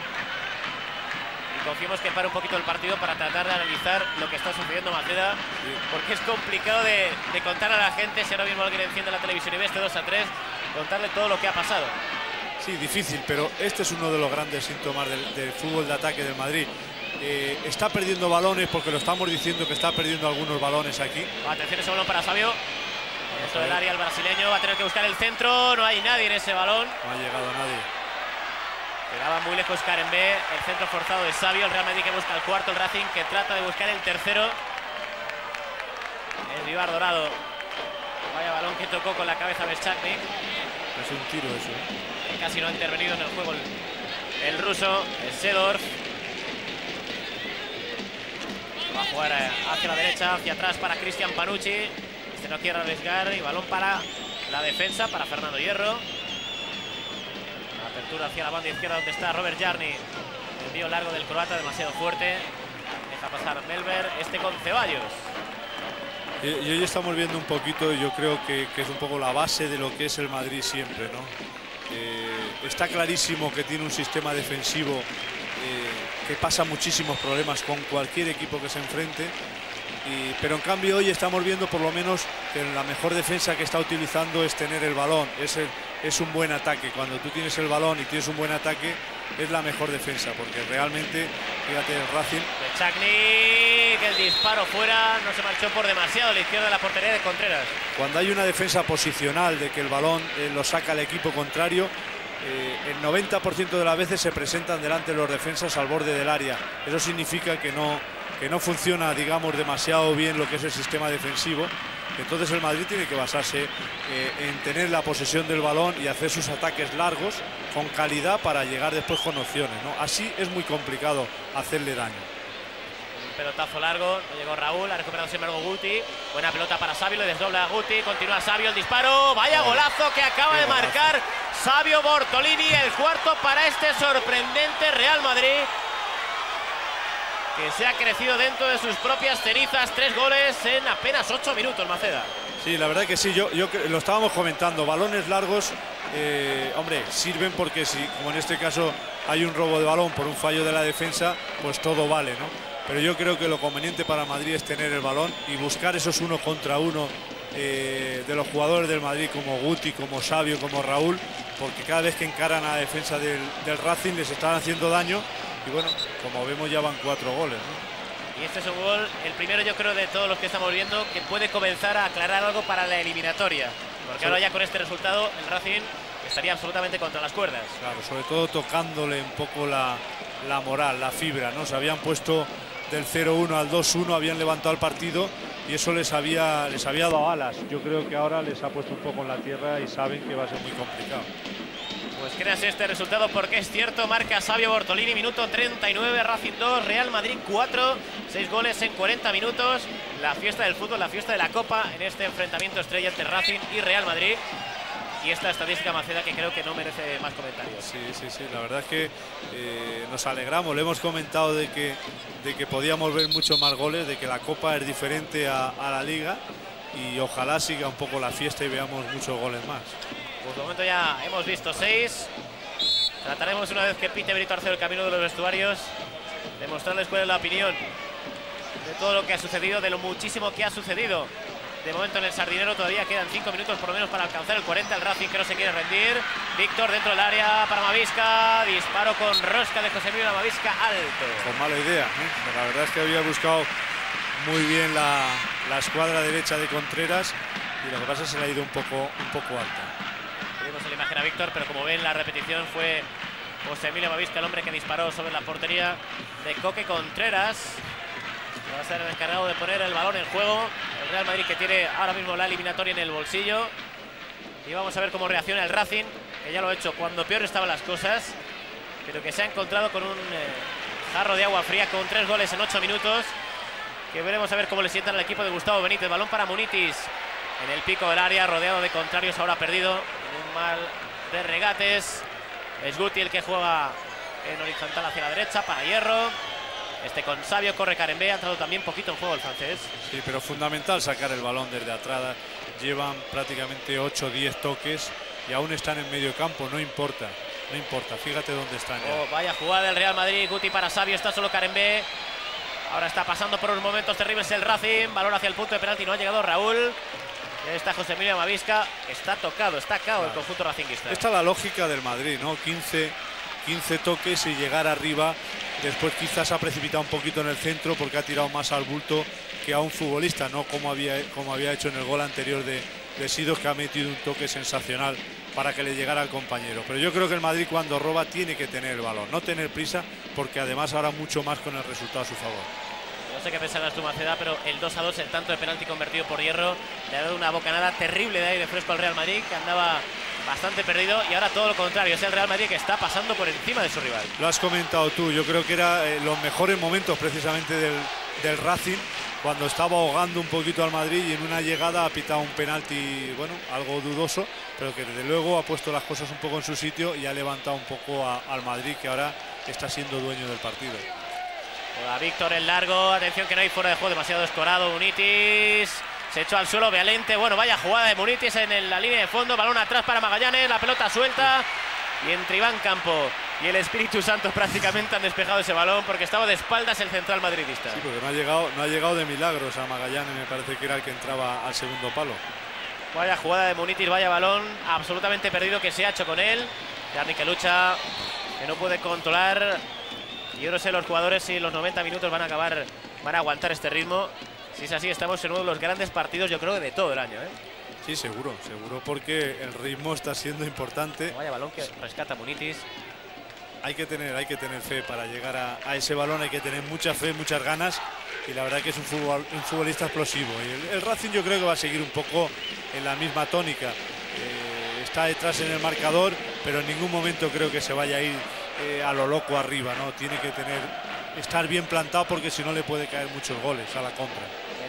Y confiemos que pare un poquito el partido para tratar de analizar lo que está sucediendo, Maceda, porque es complicado de contar a la gente, si ahora mismo alguien enciende la televisión y ve este 2-3, contarle todo lo que ha pasado. Sí, difícil, pero este es uno de los grandes síntomas del fútbol de ataque del Madrid. Está perdiendo balones, porque lo estamos diciendo que está perdiendo algunos balones aquí. Atención, ese balón para Sabio. Dentro del área el brasileño va a tener que buscar el centro, no hay nadie en ese balón. No ha llegado nadie. Quedaba muy lejos Karembé, el centro forzado de Sabio, el Real Madrid que busca el cuarto, el Racing que trata de buscar el tercero. El Vivar Dorado. Vaya balón que tocó con la cabeza Beschaknik. Es un tiro eso. Que casi no ha intervenido en el juego el ruso, el Sedorf. Va a jugar hacia la derecha, hacia atrás para Cristian Panucci. Este no quiere arriesgar y balón para la defensa, para Fernando Hierro. Apertura hacia la banda izquierda donde está Robert Jarni. Envío largo del croata, demasiado fuerte. Deja pasar Melber, con Ceballos. Y hoy estamos viendo un poquito, yo creo que es un poco la base de lo que es el Madrid siempre, ¿no? Está clarísimo que tiene un sistema defensivo que pasa muchísimos problemas con cualquier equipo que se enfrente. Pero en cambio hoy estamos viendo por lo menos que la mejor defensa que está utilizando es tener el balón, es un buen ataque. Cuando tú tienes el balón y tienes un buen ataque es la mejor defensa, porque realmente, fíjate, el Racing... Beschaknik, el disparo fuera, no se marchó por demasiado a la izquierda de la portería de Contreras. Cuando hay una defensa posicional de que el balón lo saca el equipo contrario, el 90% de las veces se presentan delante de los defensas al borde del área. Eso significa que no funciona, digamos, demasiado bien lo que es el sistema defensivo. Entonces el Madrid tiene que basarse en tener la posesión del balón y hacer sus ataques largos con calidad para llegar después con opciones, ¿no? Así es muy complicado hacerle daño. Un pelotazo largo, no llegó Raúl, ha recuperado sin embargo Guti. Buena pelota para Sabio, le desdobla a Guti, continúa Sabio, el disparo. Vaya golazo que acaba de marcar Savio Bortolini, el cuarto para este sorprendente Real Madrid, que se ha crecido dentro de sus propias cenizas. 3 goles en apenas 8 minutos, Maceda. Sí, la verdad que sí, yo lo estábamos comentando, balones largos, hombre, sirven porque si, como en este caso, hay un robo de balón por un fallo de la defensa, pues todo vale, ¿no? Pero yo creo que lo conveniente para Madrid es tener el balón y buscar esos 1 contra 1 de los jugadores del Madrid, como Guti, como Savio, como Raúl, porque cada vez que encaran a la defensa del Racing les están haciendo daño y bueno, como vemos ya van 4 goles, ¿no? Y este es un gol, el primero yo creo de todos los que estamos viendo, que puede comenzar a aclarar algo para la eliminatoria. Porque ahora ya con este resultado el Racing estaría absolutamente contra las cuerdas. Claro, sobre todo tocándole un poco la moral, la fibra, ¿no? Se habían puesto del 0-1 al 2-1, habían levantado el partido y eso les había dado alas. Yo creo que ahora les ha puesto un poco en la tierra y saben que va a ser muy complicado. Pues créanse este resultado porque es cierto, marca Savio Bortolini, minuto 39, Racing 2, Real Madrid 4, 6 goles en 40 minutos. La fiesta del fútbol, la fiesta de la Copa en este enfrentamiento estrella entre Racing y Real Madrid. Y esta estadística, Maceda, que creo que no merece más comentarios. Sí, la verdad es que nos alegramos, le hemos comentado de que podíamos ver muchos más goles, de que la Copa es diferente a la Liga y ojalá siga un poco la fiesta y veamos muchos goles más. Pues de momento ya hemos visto 6. Trataremos, una vez que pite Benito Arceo el camino de los vestuarios, de mostrarles cuál es la opinión de todo lo que ha sucedido, de lo muchísimo que ha sucedido. De momento en el Sardinero todavía quedan 5 minutos por lo menos para alcanzar el 40. El Racing que no se quiere rendir. Víctor dentro del área para Mavisca. Disparo con rosca de José Miguel Mavisca, alto. Con mala idea, ¿eh? La verdad es que había buscado muy bien la escuadra derecha de Contreras y lo que pasa es que se le ha ido un poco alta. Vimos en la imagen a Víctor, pero como ven la repetición fue José Emilio Mavisca el hombre que disparó sobre la portería de Coque Contreras. Va a ser el encargado de poner el balón en juego. El Real Madrid que tiene ahora mismo la eliminatoria en el bolsillo. Y vamos a ver cómo reacciona el Racing, que ya lo ha hecho cuando peor estaban las cosas, pero que se ha encontrado con un jarro de agua fría con 3 goles en 8 minutos. Que veremos a ver cómo le sientan al equipo de Gustavo Benítez. Balón para Munitis en el pico del área, rodeado de contrarios, ahora perdido en un mal de regates. Es Guti el que juega en horizontal hacia la derecha para Hierro. Este con Savio, corre Karembé, ha entrado también poquito en juego el francés. Sí, pero fundamental sacar el balón desde atrás. Llevan prácticamente 8 o 10 toques y aún están en medio campo, no importa, fíjate dónde están ya. Oh, vaya jugada del Real Madrid, Guti para Savio, está solo Karembé. Ahora está pasando por unos momentos terribles el Racing, balón hacia el punto de penalti, no ha llegado Raúl. Y ahí está José Emilio Mavisca, está tocado, está cao el conjunto racinguista. Esta es la lógica del Madrid, ¿no? 15 toques y llegar arriba. Después quizás ha precipitado un poquito en el centro porque ha tirado más al bulto que a un futbolista, no como había hecho en el gol anterior de Sidos, que ha metido un toque sensacional para que le llegara al compañero. Pero yo creo que el Madrid cuando roba tiene que tener el balón, no tener prisa, porque además ahora mucho más con el resultado a su favor. No sé qué pensarás tú, Maceda, pero el 2-2, el tanto de penalti convertido por Hierro, le ha dado una bocanada terrible de aire fresco al Real Madrid, que andaba bastante perdido, y ahora todo lo contrario, es el Real Madrid que está pasando por encima de su rival. Lo has comentado tú, yo creo que era los mejores momentos precisamente del Racing, cuando estaba ahogando un poquito al Madrid y en una llegada ha pitado un penalti, bueno, algo dudoso, pero que desde luego ha puesto las cosas un poco en su sitio y ha levantado un poco al Madrid, que ahora está siendo dueño del partido. A Víctor el largo, atención que no hay fuera de juego, demasiado escorado, Munitis se echó al suelo, Vialente, bueno, vaya jugada de Munitis en la línea de fondo, balón atrás para Magallanes, la pelota suelta y entre Iván Campo y el Espíritu Santo prácticamente han despejado ese balón porque estaba de espaldas el central madridista. Sí, porque no ha llegado de milagros a Magallanes, me parece que era el que entraba al segundo palo. Vaya jugada de Munitis, vaya balón absolutamente perdido que se ha hecho con él. Yarni que lucha, que no puede controlar. Yo no sé los jugadores si los 90 minutos van a aguantar este ritmo. Si es así, estamos en uno de los grandes partidos, yo creo, de todo el año, ¿eh? Sí, seguro, porque el ritmo está siendo importante. Vaya balón que rescata Munitis. Hay que tener fe para llegar a ese balón, hay que tener mucha fe, muchas ganas, y la verdad que es un futbolista explosivo. Y el Racing yo creo que va a seguir un poco en la misma tónica. Está detrás en el marcador, pero en ningún momento creo que se vaya a ir a lo loco arriba, ¿no? Tiene que estar bien plantado porque si no le puede caer muchos goles a la contra.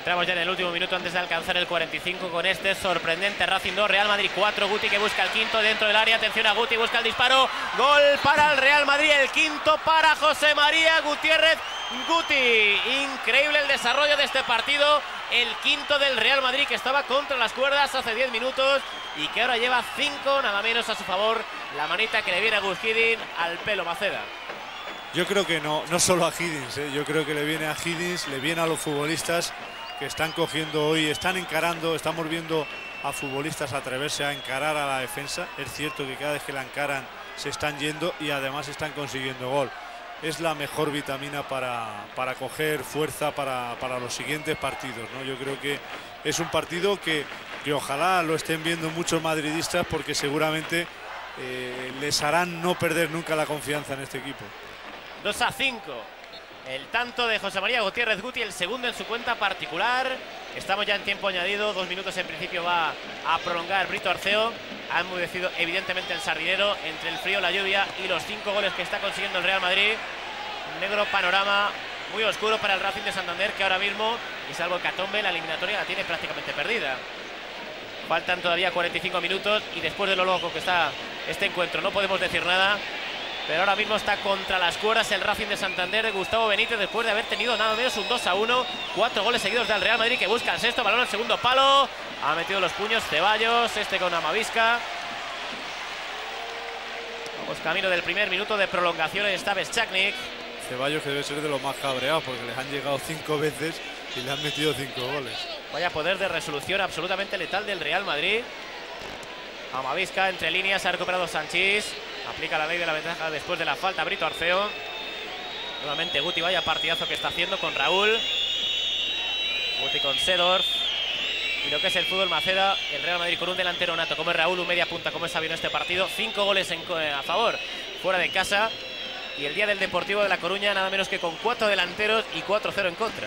Entramos ya en el último minuto antes de alcanzar el 45 con este sorprendente Racing 2, Real Madrid 4. Guti que busca el quinto dentro del área. Atención a Guti, busca el disparo. Gol para el Real Madrid, el quinto para José María Gutiérrez Guti. Increíble el desarrollo de este partido. El quinto del Real Madrid, que estaba contra las cuerdas hace 10 minutos y que ahora lleva 5 nada menos a su favor. La manita que le viene a Gus Hiddink al pelo, Maceda. Yo creo que no solo a Hiddink, yo creo que le viene a Hiddink, le viene a los futbolistas que están cogiendo hoy, están encarando, estamos viendo a futbolistas atreverse a encarar a la defensa. Es cierto que cada vez que la encaran se están yendo y además están consiguiendo gol. Es la mejor vitamina para coger fuerza para los siguientes partidos, ¿no? Yo creo que es un partido que ojalá lo estén viendo muchos madridistas, porque seguramente les harán no perder nunca la confianza en este equipo. 2-5. El tanto de José María Gutiérrez Guti, el segundo en su cuenta particular. Estamos ya en tiempo añadido, 2 minutos en principio va a prolongar Brito Arceo. Ha enmudecido evidentemente el Sardinero entre el frío, la lluvia y los 5 goles que está consiguiendo el Real Madrid. Un negro panorama muy oscuro para el Racing de Santander, que ahora mismo, y salvo el Catombe, la eliminatoria la tiene prácticamente perdida. Faltan todavía 45 minutos y después de lo loco que está este encuentro no podemos decir nada. Pero ahora mismo está contra las cuerdas el Racing de Santander de Gustavo Benítez, después de haber tenido nada menos un 2-1. 4 goles seguidos del Real Madrid, que busca el sexto, balón al segundo palo. Ha metido los puños Ceballos, este con Amavisca. Vamos camino del primer minuto de prolongación en esta Beschaknik. Ceballos, que debe ser de los más cabreados, porque les han llegado 5 veces y le han metido 5 goles. Vaya poder de resolución absolutamente letal del Real Madrid. Amavisca entre líneas, ha recuperado Sanchís. Aplica la ley de la ventaja después de la falta Brito Arceo. Nuevamente Guti, vaya partidazo que está haciendo con Raúl. Guti con Seedorf. Y lo que es el fútbol, Maceda, el Real Madrid con un delantero nato como es Raúl, un media punta como es Sabino este partido. 5 goles a favor, fuera de casa. Y el día del Deportivo de La Coruña nada menos que con 4 delanteros y 4-0 en contra.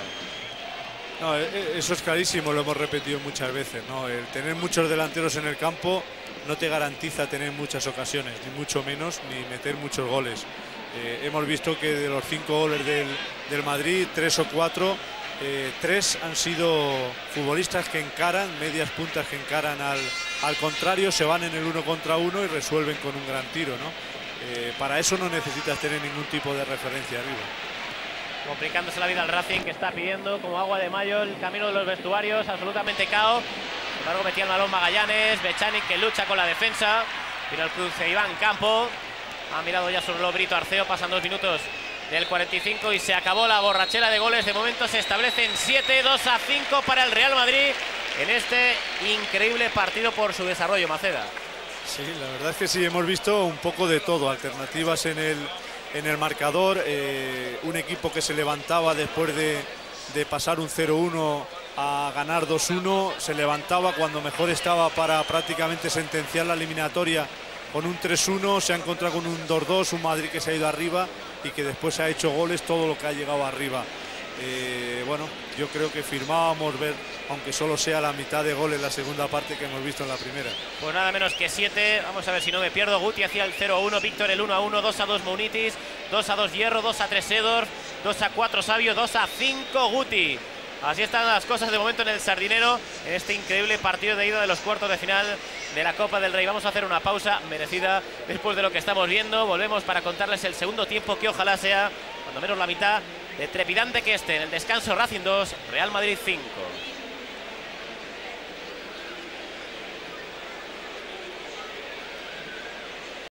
No, eso es clarísimo, lo hemos repetido muchas veces, ¿no? El tener muchos delanteros en el campo no te garantiza tener muchas ocasiones, ni mucho menos, ni meter muchos goles. Hemos visto que de los 5 goles del Madrid, 3 o 4, 3 han sido futbolistas que encaran, medias puntas que encaran al contrario, se van en el 1 contra 1 y resuelven con un gran tiro, ¿no? Para eso no necesitas tener ningún tipo de referencia arriba. Complicándose la vida al Racing, que está pidiendo como agua de mayo el camino de los vestuarios, absolutamente cao. Sin embargo, metía el balón Magallanes, Beschaknik que lucha con la defensa. Tira el cruce Iván Campo. Ha mirado ya sobre Brito Arceo, pasan 2 minutos del 45 y se acabó la borrachera de goles. De momento se establecen 7, 2-5 para el Real Madrid en este increíble partido por su desarrollo, Maceda. Sí, la verdad es que sí, hemos visto un poco de todo, alternativas en el marcador, un equipo que se levantaba después de pasar un 0-1 a ganar 2-1, se levantaba cuando mejor estaba para prácticamente sentenciar la eliminatoria con un 3-1, se ha encontrado con un 2-2, un Madrid que se ha ido arriba y que después ha hecho goles todo lo que ha llegado arriba. Bueno, yo creo que firmábamos ver, aunque solo sea la mitad de goles la segunda parte que hemos visto en la primera. Pues nada menos que 7, vamos a ver si no me pierdo. Guti hacía el 0-1, Víctor el 1-1, 2-2 Mounitis, 2-2 Hierro, 2-3 Seedorf, 2-4 Sabio, 2-5 Guti. Así están las cosas de momento en el Sardinero, en este increíble partido de ida de los cuartos de final de la Copa del Rey. Vamos a hacer una pausa merecida después de lo que estamos viendo. Volvemos para contarles el segundo tiempo, que ojalá sea cuando menos la mitad de trepidante que esté. En el descanso, Racing 2, Real Madrid 5.